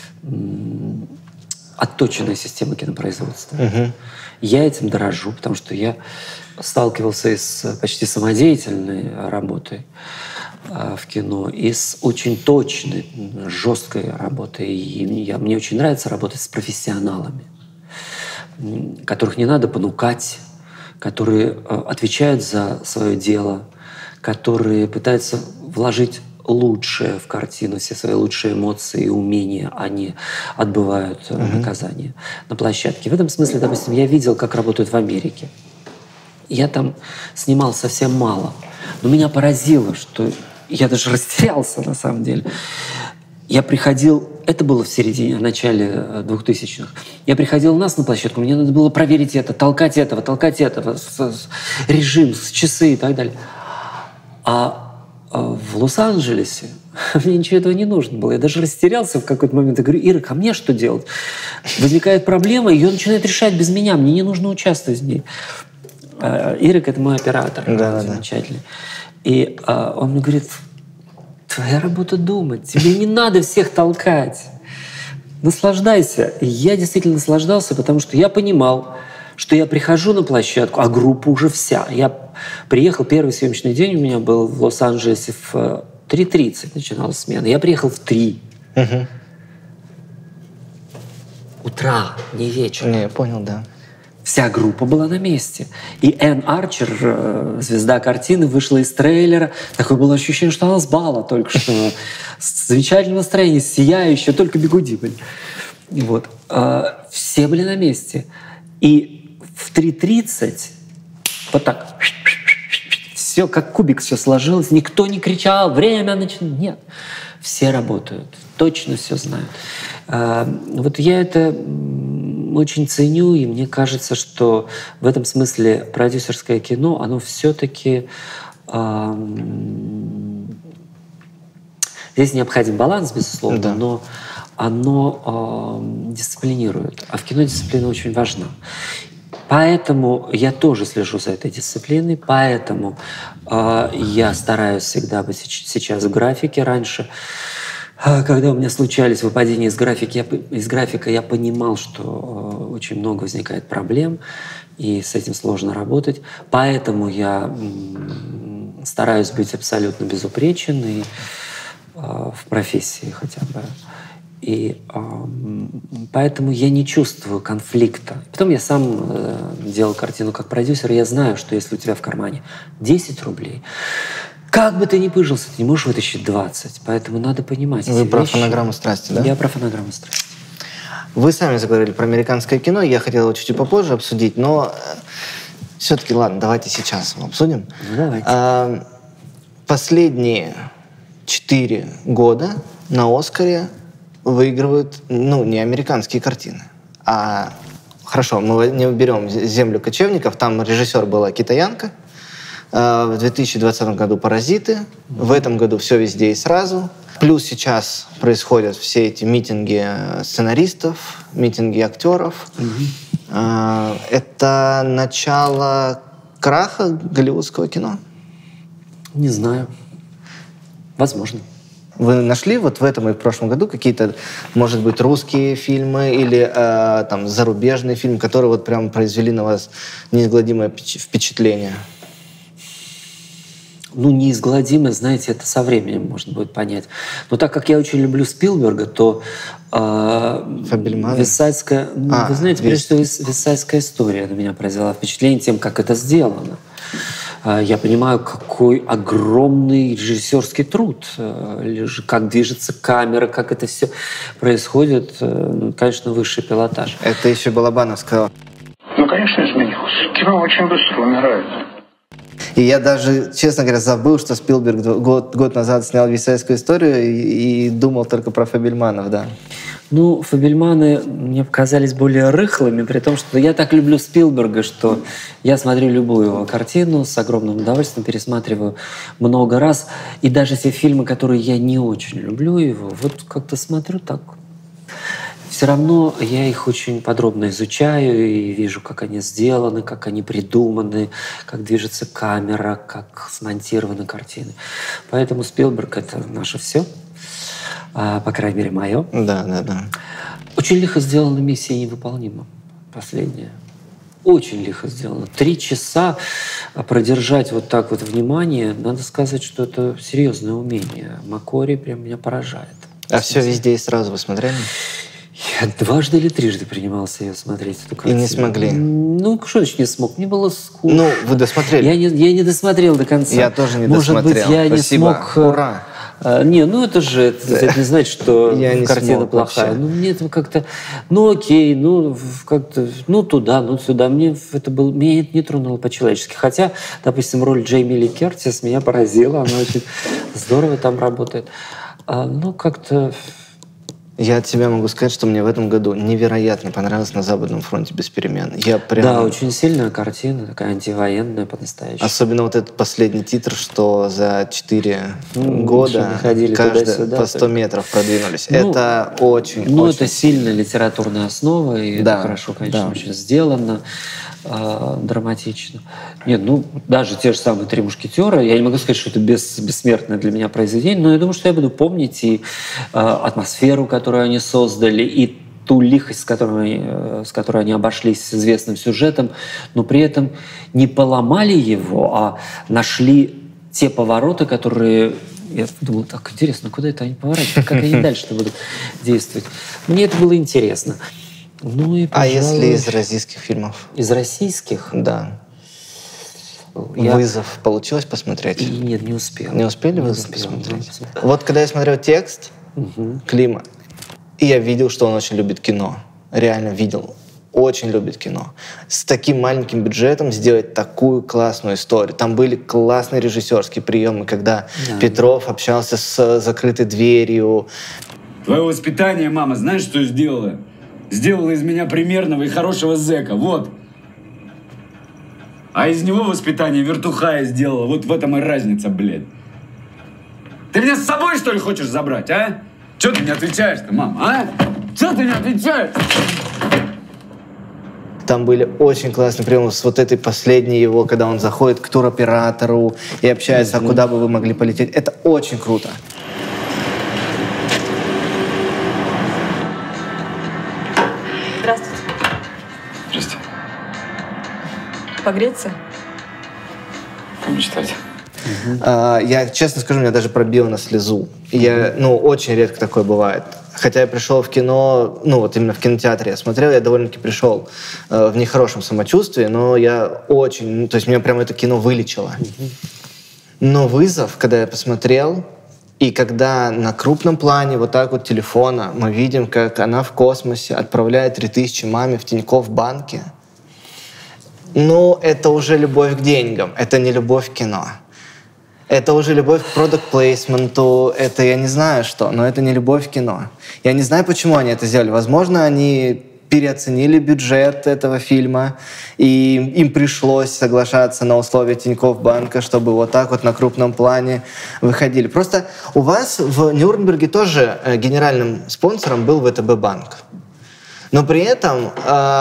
Speaker 1: отточенная система кинопроизводства. Я этим дорожу, потому что я сталкивался с почти самодеятельной работой в кино и с очень точной, жесткой работой. И мне очень нравится работать с профессионалами, которых не надо понукать, которые отвечают за свое дело, которые пытаются вложить лучшее в картину, все свои лучшие эмоции и умения, они отбывают наказание на площадке. В этом смысле, допустим, я видел, как работают в Америке. Я там снимал совсем мало. Но меня поразило, что я даже растерялся на самом деле. Я приходил, это было в начале 2000-х, я приходил у нас на площадку, мне надо было проверить это, толкать этого, режим, часы и так далее. А в Лос-Анджелесе мне ничего этого не нужно было. Я даже растерялся в какой-то момент. Я говорю: Ира, ко мне что делать? Возникает проблема, ее начинает решать без меня. Мне не нужно участвовать в ней. Ирик — это мой оператор, замечательный. И он мне говорит: твоя работа думать, тебе не надо всех толкать. Наслаждайся. И я действительно наслаждался, потому что я понимал, что я прихожу на площадку, а группа уже вся. Я приехал, первый съемочный день у меня был в Лос-Анджелесе в 3:30 начиналась смена. Я приехал в 3. Утра, не вечер.
Speaker 2: Не, я понял, да.
Speaker 1: Вся группа была на месте. И Энн Арчер, звезда картины, вышла из трейлера. Такое было ощущение, что она с бала только что. С замечательным настроением, сияющее, только бигуди были. Вот. Все были на месте. И в 3:30 вот так все как кубик все сложилось. Никто не кричал: время начинает. Нет. Все работают. Точно все знают. Вот я это очень ценю, и мне кажется, что в этом смысле продюсерское кино, оно все-таки здесь необходим баланс, безусловно, но оно дисциплинирует. А в кино дисциплина очень важна. Поэтому я тоже слежу за этой дисциплиной, поэтому я стараюсь всегда быть сейчас в графике. Раньше, когда у меня случались выпадения из графика, я понимал, что очень много возникает проблем, и с этим сложно работать. Поэтому я стараюсь быть абсолютно безупречен и в профессии хотя бы. И поэтому я не чувствую конфликта. Потом я сам делал картину как продюсер, и я знаю, что если у тебя в кармане 10 рублей, как бы ты ни пыжился, ты не можешь вытащить 20. Поэтому надо понимать эти
Speaker 2: Вы про
Speaker 1: вещи.
Speaker 2: фонограмму страсти, да?
Speaker 1: Я про фонограмму страсти.
Speaker 2: Вы сами заговорили про американское кино, я хотел его чуть-чуть попозже обсудить, но все-таки, ладно, давайте сейчас обсудим.
Speaker 1: Давайте.
Speaker 2: Последние 4 года на «Оскаре» выигрывают, не американские картины, а... Хорошо, мы не берем «Землю кочевников», там режиссер была китаянка. В 2020 году «Паразиты», в этом году «Все везде и сразу». Плюс сейчас происходят все эти митинги сценаристов, митинги актеров. Это начало краха голливудского кино?
Speaker 1: Не знаю. Возможно.
Speaker 2: Вы нашли вот в этом и в прошлом году какие-то, может быть, русские фильмы или там зарубежные фильмы, которые вот прям произвели на вас неизгладимое впечатление?
Speaker 1: Неизгладимое, знаете, это со временем можно будет понять. Но так как я очень люблю Спилберга, то «Вестсайдская», вы знаете, прежде всего, «Вестсайдская история» на меня произвела впечатление тем, как это сделано. я понимаю, какой огромный режиссерский труд, как движется камера, как это все происходит. Конечно, высший пилотаж.
Speaker 2: Это еще Балабанов сказал.
Speaker 11: Ну, конечно, изменилось. Кино очень быстро умирает.
Speaker 2: И я даже, честно говоря, забыл, что Спилберг год назад снял «Висайскую историю» и думал только про Фабельманов, да.
Speaker 1: Ну, Фабельманы мне показались более рыхлыми, при том, что я так люблю Спилберга, что я смотрю любую его картину с огромным удовольствием, пересматриваю много раз. И даже те фильмы, которые я не очень люблю его, вот как-то смотрю так. Все равно я их очень подробно изучаю и вижу, как они сделаны, как они придуманы, как движется камера, как смонтированы картины. Поэтому Спилберг — это наше все. По крайней мере, мое.
Speaker 2: Да.
Speaker 1: Очень лихо сделана «Миссия невыполнима». Последняя. Очень лихо сделано. 3 часа продержать вот так вот внимание, надо сказать, что это серьезное умение. Маккори прям меня поражает.
Speaker 2: А все везде и сразу вы смотрели?
Speaker 1: Я 2 или 3 принимался ее смотреть. Эту картину.
Speaker 2: И не смогли?
Speaker 1: Ну, что значит не смог? Мне было скучно.
Speaker 2: Ну, вы досмотрели?
Speaker 1: Я не досмотрел до конца.
Speaker 2: Я тоже не
Speaker 1: досмотрел. Может быть, я
Speaker 2: Спасибо.
Speaker 1: не смог...
Speaker 2: Ура!
Speaker 1: Не, ну это не значит, что картина плохая.
Speaker 2: Вообще.
Speaker 1: Ну, мне это как-то... Ну, окей, ну, как-то... Ну, туда, ну, сюда. Меня это не тронуло по-человечески. Хотя, допустим, роль Джейми Ли Кертис меня поразила. Она очень здорово там работает. Ну, как-то...
Speaker 2: Я от себя могу сказать, что мне в этом году невероятно понравилось «На Западном фронте без перемен».
Speaker 1: Да, очень сильная картина, такая антивоенная по-настоящему.
Speaker 2: Особенно вот этот последний титр, что за 4 года каждый по 100 метров продвинулись. Это очень...
Speaker 1: Ну, это сильная литературная основа, и это хорошо, конечно, очень сделано. Драматично. Нет, ну, даже те же самые «Три мушкетера», я не могу сказать, что это бессмертное для меня произведение, но я думаю, что я буду помнить и атмосферу, которую они создали, и ту лихость, с которой они обошлись с известным сюжетом, но при этом не поломали его, а нашли те повороты, которые... Я думал, так интересно, куда это они поворачивают, как они дальше будут действовать. Мне это было интересно. Ну и, пожалуй...
Speaker 2: А если из российских фильмов?
Speaker 1: Из российских?
Speaker 2: Да. «Вызов» получилось посмотреть?
Speaker 1: Нет, не успел.
Speaker 2: Не успели «Вызов» посмотреть? Вот когда я смотрел текст Клима, и я видел, что он очень любит кино. Реально видел. Очень любит кино. С таким маленьким бюджетом сделать такую классную историю. Там были классные режиссерские приемы, когда Петров общался с закрытой дверью.
Speaker 12: Твое воспитание, мама, знаешь, что сделала? Сделала из меня примерного и хорошего зэка. Вот. А из него воспитание вертухая сделала. Вот в этом и разница, блядь. Ты меня с собой, что ли, хочешь забрать, а? Чего ты не отвечаешь-то, мама, а? Чего ты не отвечаешь?
Speaker 2: Там были очень классные приемы с вот этой последней его, когда он заходит к туроператору и общается, а куда бы вы могли полететь. Это очень круто.
Speaker 13: Здравствуйте.
Speaker 12: Здрасте.
Speaker 13: Погреться?
Speaker 12: Помечтать.
Speaker 2: Я, честно скажу, меня даже пробило на слезу. Очень редко такое бывает. Хотя я пришел в кино, вот именно в кинотеатре я смотрел, я довольно-таки пришел в нехорошем самочувствии, но я очень... То есть меня прямо это кино вылечило. Но «Вызов», когда я посмотрел, и когда на крупном плане вот так вот телефона мы видим, как она в космосе отправляет 3000 маме в Тинькофф банке, это уже любовь к деньгам, это не любовь к кино. Это уже любовь к продакт-плейсменту, это я не знаю что, но это не любовь к кино. Я не знаю, почему они это сделали. Возможно, они переоценили бюджет этого фильма, и им пришлось соглашаться на условия Тинькофф банка, чтобы вот так вот на крупном плане выходили. Просто у вас в Нюрнберге тоже генеральным спонсором был ВТБ банк. Но при этом...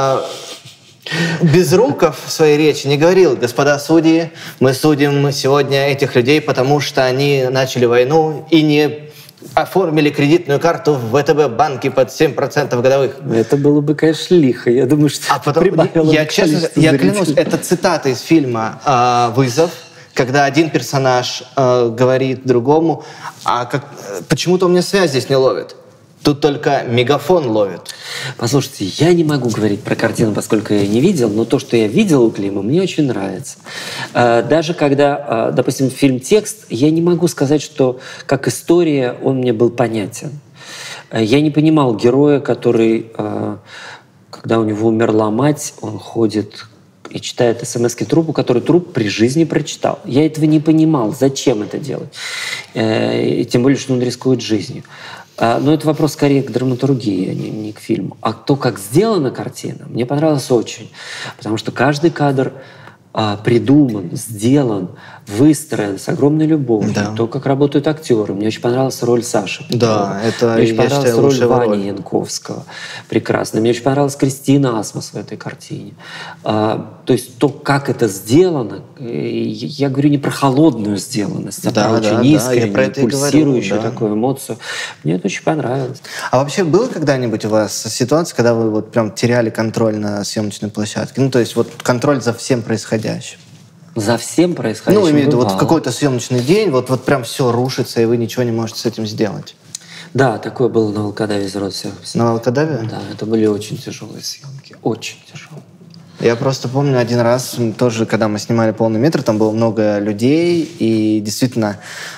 Speaker 2: Безруков в своей речи не говорил: господа судьи, мы судим сегодня этих людей, потому что они начали войну и не оформили кредитную карту в ВТБ банке под 7% годовых.
Speaker 1: Это было бы, конечно, лихо. Я думаю, что
Speaker 2: я клянусь, это цитата из фильма «Вызов», когда один персонаж говорит другому: почему-то у меня связь здесь не ловит. Тут только мегафон ловит.
Speaker 1: Послушайте, я не могу говорить про картину, поскольку я ее не видел, но то, что я видел у Клима, мне очень нравится. Даже когда, допустим, фильм «Текст», я не могу сказать, что как история он мне был понятен. Я не понимал героя, который, когда у него умерла мать, он ходит и читает смс-ки трупу, который труп при жизни прочитал. Я этого не понимал, зачем это делать. И тем более, что он рискует жизнью. Но это вопрос скорее к драматургии, а не к фильму. А то, как сделана картина, мне понравилось очень. Потому что каждый кадр придуман, сделан, выстроен с огромной любовью.
Speaker 2: Да.
Speaker 1: То, как работают актеры. Мне очень понравилась роль Саши.
Speaker 2: Да, это,
Speaker 1: мне очень
Speaker 2: я
Speaker 1: понравилась
Speaker 2: считаю,
Speaker 1: роль
Speaker 2: лучшая
Speaker 1: Вани Янковского. Прекрасно. Мне очень понравилась Кристина Асмус в этой картине. То есть то, как это сделано, я говорю не про холодную сделанность, а про очень искреннюю, пульсирующую такую эмоцию. Мне это очень понравилось.
Speaker 2: А вообще было когда-нибудь у вас ситуация, когда вы вот прям теряли контроль на съемочной площадке? Ну, то есть вот контроль за всем происходящим?
Speaker 1: За всем происходящим?
Speaker 2: Ну, имею в виду, вот в какой-то съемочный день вот прям все рушится, и вы ничего не можете с этим сделать.
Speaker 1: Да, такое было на «Волкодаве из рода всех псов».
Speaker 2: На «Волкодаве»?
Speaker 1: Да, это были очень тяжелые съемки. Очень тяжелые.
Speaker 2: Я просто помню один раз, тоже, когда мы снимали «Полный метр», там было много людей, и действительно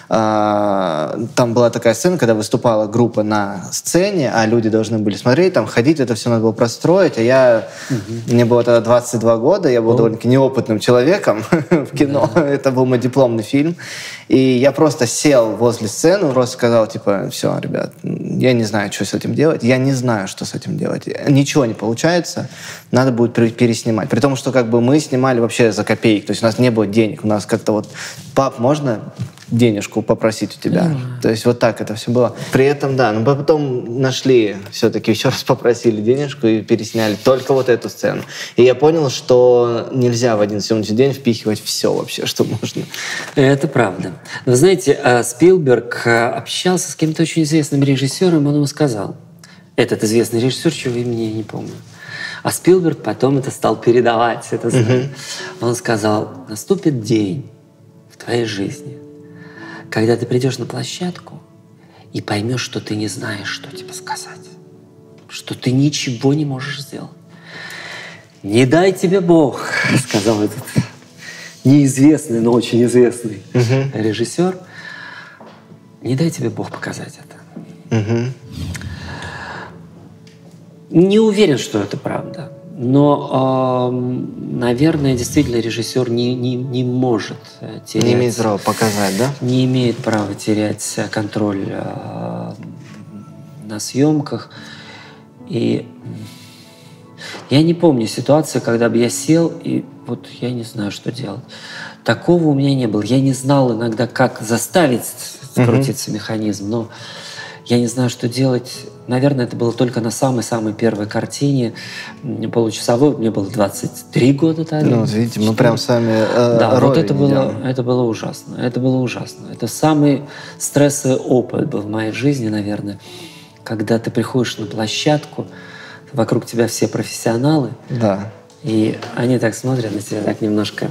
Speaker 2: там была такая сцена, когда выступала группа на сцене, а люди должны были смотреть, там ходить, это все надо было простроить, а мне было тогда 22 года, я был довольно-таки неопытным человеком в кино, это был мой дипломный фильм, и я просто сел возле сцены, просто сказал, типа, все, ребят, я не знаю, что с этим делать, я не знаю, что с этим делать, ничего не получается, надо будет переснимать. При том, что как бы мы снимали вообще за копейки, то есть у нас не было денег, у нас как-то вот, пап, можно денежку попросить у тебя? То есть вот так это все было. При этом, да, но потом нашли, все-таки еще раз попросили денежку и пересняли только вот эту сцену. И я понял, что нельзя в один съемочный день впихивать все вообще, что можно.
Speaker 1: Это правда. Вы знаете, Спилберг общался с каким-то очень известным режиссером, он ему сказал, этот известный режиссер, чего имени я не помню, а Спилберг потом это стал передавать. Он сказал, наступит день в твоей жизни, когда ты придешь на площадку и поймешь, что ты не знаешь, что тебе сказать, что ты ничего не можешь сделать. Не дай тебе Бог, сказал этот неизвестный, но очень известный режиссер, не дай тебе Бог показать это. Не уверен, что это правда. Но, наверное, действительно режиссер не может терять...
Speaker 2: Не имеет права показать, да?
Speaker 1: Не имеет права терять контроль на съемках. И я не помню ситуации, когда бы я сел, и вот я не знаю, что делать. Такого у меня не было. Я не знал иногда, как заставить скрутиться механизм, но я не знаю, что делать. Наверное, это было только на самой-самой первой картине получасовой. Мне было 23 года тогда.
Speaker 2: Ну, вот видите, мы прям с вами
Speaker 1: да, вот это было ужасно. Это было ужасно. Это самый стрессовый опыт был в моей жизни, наверное, когда ты приходишь на площадку, вокруг тебя все профессионалы,
Speaker 2: да.
Speaker 1: И они так смотрят на тебя, так немножко...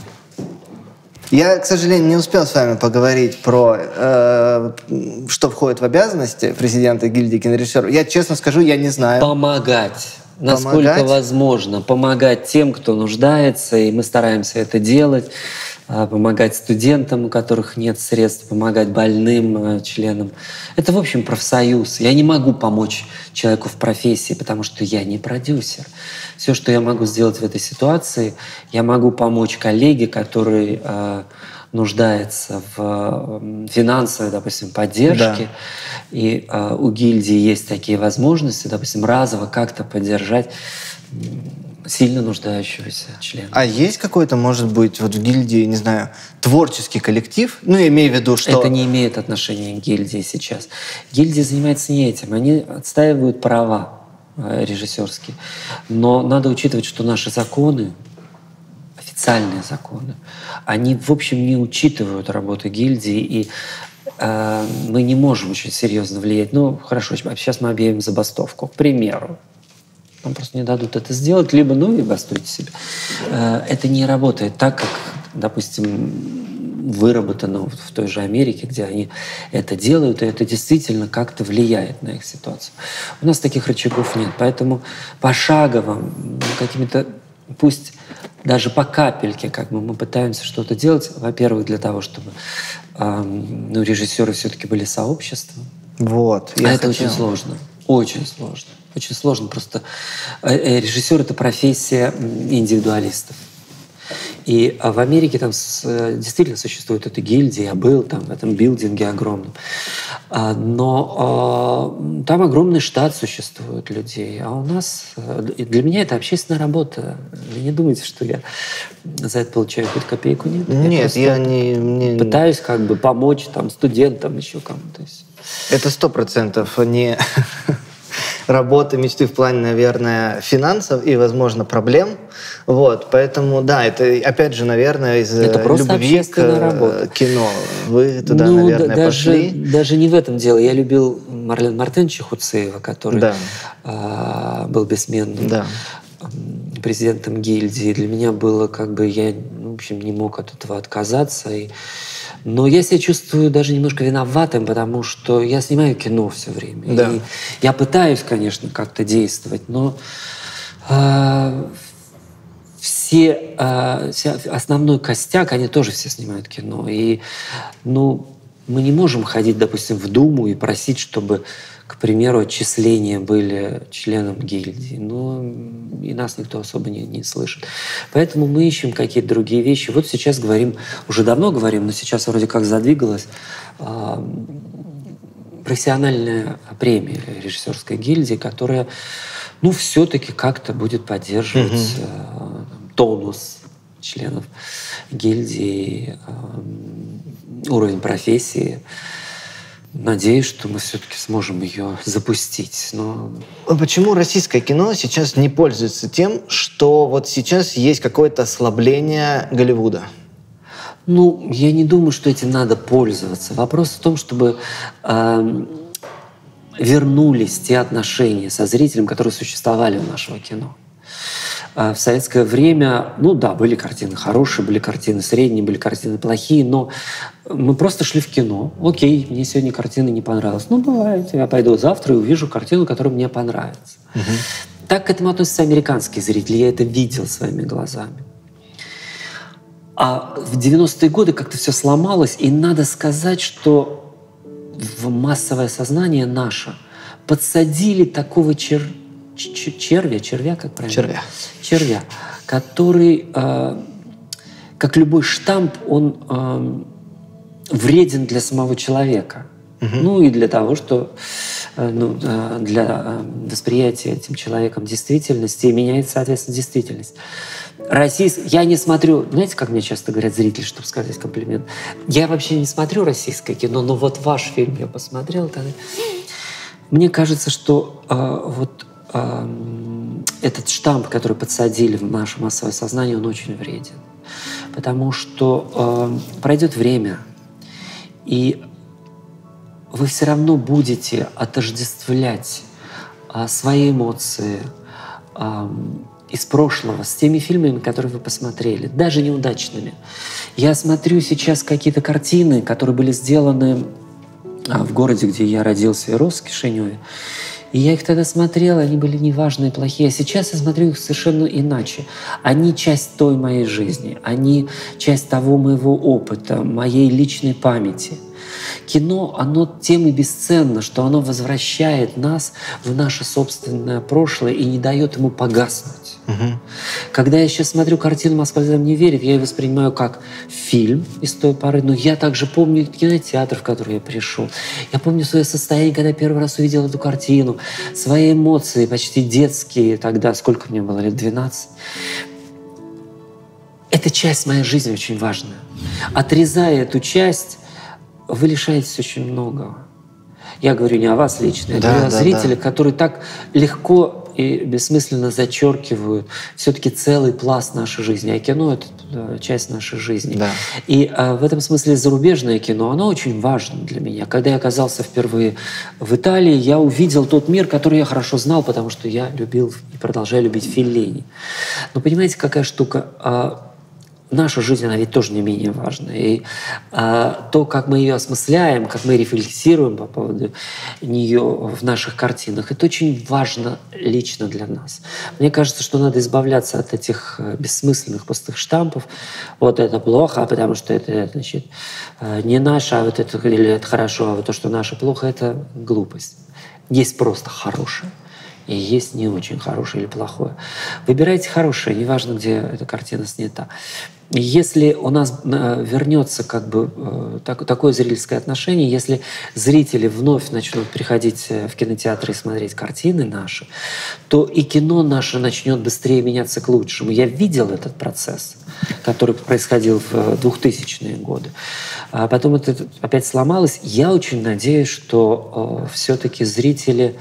Speaker 2: Я, к сожалению, не успел с вами поговорить про, что входит в обязанности президента гильдии кинорежиссеров. Я честно скажу, я не знаю.
Speaker 1: Помогать. Насколько возможно. Помогать тем, кто нуждается, и мы стараемся это делать. Помогать студентам, у которых нет средств, помогать больным членам. Это, в общем, профсоюз. Я не могу помочь человеку в профессии, потому что я не продюсер. Все, что я могу сделать в этой ситуации, я могу помочь коллеге, который нуждается в финансовой, допустим, поддержке. Да. И у гильдии есть такие возможности, допустим, разово как-то поддержать сильно нуждающегося члена.
Speaker 2: А есть какой-то, может быть, вот в гильдии, не знаю, творческий коллектив? Ну, я имею в виду, что...
Speaker 1: Это не имеет отношения к гильдии сейчас. Гильдия занимается не этим. Они отстаивают права режиссерские. Но надо учитывать, что наши законы, официальные законы, они, в общем, не учитывают работу гильдии, и мы не можем очень серьезно влиять. Ну, хорошо, сейчас мы объявим забастовку, к примеру. Нам просто не дадут это сделать, либо, ну, и бастуйте себе. Это не работает так, как, допустим, выработано в той же Америке, где они это делают, и это действительно как-то влияет на их ситуацию. У нас таких рычагов нет, поэтому пошагово, какими-то, пусть даже по капельке, как бы мы пытаемся что-то делать, во-первых, для того, чтобы режиссеры все-таки были сообществом.
Speaker 2: Вот.
Speaker 1: Это очень сложно. Очень сложно. Очень сложно. Просто режиссер — это профессия индивидуалистов. И в Америке там действительно существует эта гильдия, я был там в этом билдинге огромном. Но там огромный штат существует людей. А у нас... Для меня это общественная работа. Вы не думайте, что я за это получаю хоть копейку. Нет,
Speaker 2: я не...
Speaker 1: пытаюсь как бы помочь там студентам, еще кому-то.
Speaker 2: Это 100% не... работы, мечты в плане, наверное, финансов и, возможно, проблем. Вот, поэтому, да, это, опять же, наверное, из любви к кино. Вы туда, наверное, пошли.
Speaker 1: Даже не в этом дело. Я любил Марлен Мартыновича Хуцеева, который был бессменным президентом гильдии. Для меня было как бы... Я, в общем, не мог от этого отказаться. Но я себя чувствую даже немножко виноватым, потому что я снимаю кино все время.
Speaker 2: Да.
Speaker 1: И я пытаюсь, конечно, как-то действовать, но основной костяк, они тоже все снимают кино. И мы не можем ходить, допустим, в Думу и просить, чтобы, к примеру, отчисления были членом гильдии. Но и нас никто особо не слышит. Поэтому мы ищем какие-то другие вещи. Вот сейчас говорим, уже давно говорим, но сейчас вроде как задвигалась профессиональная премия режиссерской гильдии, которая, все-таки как-то будет поддерживать тонус членов гильдии, уровень профессии. Надеюсь, что мы все-таки сможем ее запустить. Но...
Speaker 2: Почему российское кино сейчас не пользуется тем, что вот сейчас есть какое-то ослабление Голливуда?
Speaker 1: Я не думаю, что этим надо пользоваться. Вопрос в том, чтобы вернулись те отношения со зрителем, которые существовали у нашего кино. В советское время, были картины хорошие, были картины средние, были картины плохие, но мы просто шли в кино. Окей, мне сегодня картина не понравилась. Бывает, я пойду завтра и увижу картину, которая мне понравится. Так к этому относятся американские зрители. Я это видел своими глазами. А в 90-е годы как-то все сломалось, и надо сказать, что в массовое сознание наше подсадили такого червя, как правильно? Червя, который, как любой штамп, он вреден для самого человека. И для того, что для восприятия этим человеком действительности меняется, соответственно, действительность. Я не смотрю, знаете, как мне часто говорят зрители, чтобы сказать комплимент, я вообще не смотрю российское кино, но вот ваш фильм я посмотрел. Мне кажется, что этот штамп, который подсадили в наше массовое сознание, он очень вреден. Потому что пройдет время, и вы все равно будете отождествлять свои эмоции из прошлого с теми фильмами, которые вы посмотрели, даже неудачными. Я смотрю сейчас какие-то картины, которые были сделаны в городе, где я родился и рос, в Кишиневе. И я их тогда смотрел, они были неважные, плохие. А сейчас я смотрю их совершенно иначе. Они часть той моей жизни, они часть того моего опыта, моей личной памяти. Кино, оно тем и бесценно, что оно возвращает нас в наше собственное прошлое и не дает ему погаснуть. Когда я сейчас смотрю картину «Москва слезам не верит», я ее воспринимаю как фильм из той поры, но я также помню кинотеатр, в который я пришел. Я помню свое состояние, когда первый раз увидел эту картину, свои эмоции, почти детские тогда, сколько мне было, лет 12. Эта часть моей жизни очень важная. Отрезая эту часть, вы лишаетесь очень многого. Я говорю не о вас лично, я говорю о зрителях, которые так легко и бессмысленно зачеркивают все-таки целый пласт нашей жизни. А кино — это часть нашей жизни.
Speaker 2: Да.
Speaker 1: И в этом смысле зарубежное кино, оно очень важно для меня. Когда я оказался впервые в Италии, я увидел тот мир, который я хорошо знал, потому что я любил и продолжаю любить Феллини. Но понимаете, какая штука? наша жизнь, она ведь тоже не менее важна. И то, как мы ее осмысляем, как мы рефлексируем по поводу нее в наших картинах, это очень важно лично для нас. Мне кажется, что надо избавляться от этих бессмысленных пустых штампов. Вот это плохо, потому что это значит, не наше, а вот это, или это хорошо, а вот то, что наше плохо, это глупость. Есть просто хорошее. И есть не очень хорошее или плохое. Выбирайте хорошее, неважно, где эта картина снята. И если у нас вернется как бы такое зрительское отношение, если зрители вновь начнут приходить в кинотеатры и смотреть картины наши, то и кино наше начнет быстрее меняться к лучшему. Я видел этот процесс, который происходил в 2000-е годы. А потом это опять сломалось. Я очень надеюсь, что все-таки зрители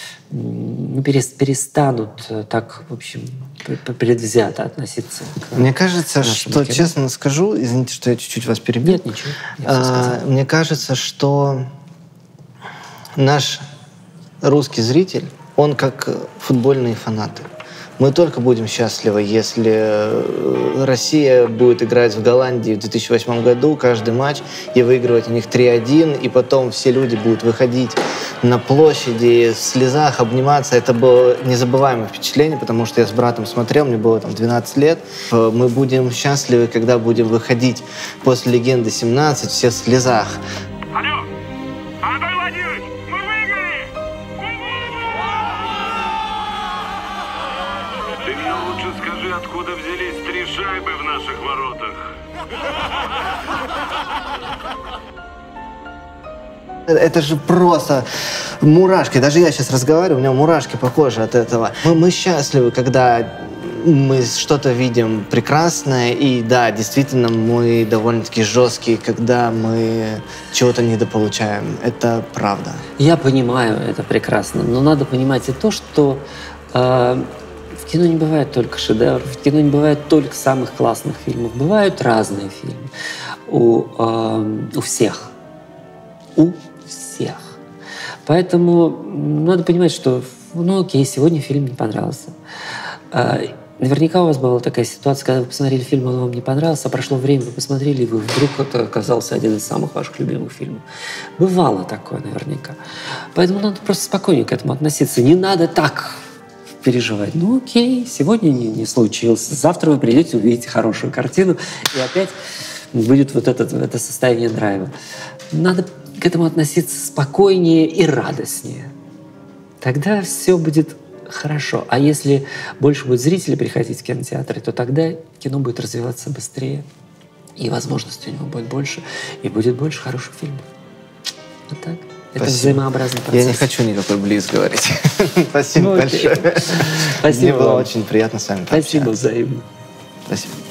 Speaker 1: перестанут так, в общем, предвзято относиться к
Speaker 2: Мне кажется, что,
Speaker 1: кино.
Speaker 2: честно скажу, извините, что я чуть-чуть вас перебил.
Speaker 1: Нет, ничего. Я всё сказал.
Speaker 2: Мне кажется, что наш русский зритель, он как футбольные фанаты. Мы только будем счастливы, если Россия будет играть в Голландии в 2008 году каждый матч и выигрывать у них 3-1, и потом все люди будут выходить на площади в слезах, обниматься. Это было незабываемое впечатление, потому что я с братом смотрел, мне было там 12 лет. Мы будем счастливы, когда будем выходить после «Легенды 17» все в слезах.
Speaker 13: Алло! Анатолий Владимирович! Мы выиграли! Ты мне лучше скажи, откуда взялись 3 шайбы в наших воротах.
Speaker 2: Это же просто мурашки. Даже я сейчас разговариваю, у меня мурашки по коже от этого. Мы счастливы, когда мы что-то видим прекрасное. И да, действительно, мы довольно-таки жесткие, когда мы чего-то недополучаем. Это правда.
Speaker 1: Я понимаю это прекрасно, но надо понимать и то, что в кино не бывает только шедевров, в кино не бывает только самых классных фильмов. Бывают разные фильмы у всех. У всех. Поэтому надо понимать, что, ну окей, сегодня фильм не понравился. Наверняка у вас была такая ситуация, когда вы посмотрели фильм, он вам не понравился, а прошло время, вы посмотрели, и вдруг это оказался один из самых ваших любимых фильмов. Бывало такое наверняка. Поэтому надо просто спокойнее к этому относиться. Не надо так переживать. Ну окей, сегодня не случилось. Завтра вы придете, увидите хорошую картину, и опять будет вот это состояние драйва. Надо к этому относиться спокойнее и радостнее. Тогда все будет хорошо. А если больше будет зрителей приходить в кинотеатры, то тогда кино будет развиваться быстрее, и возможностей у него будет больше, и будет больше хороших фильмов. Вот так. Это взаимообразный процесс.
Speaker 2: Я не хочу никакой близ говорить. Спасибо большое.
Speaker 1: Спасибо.
Speaker 2: Мне было очень приятно с вами пообщаться.
Speaker 1: Спасибо взаимно.
Speaker 2: Спасибо.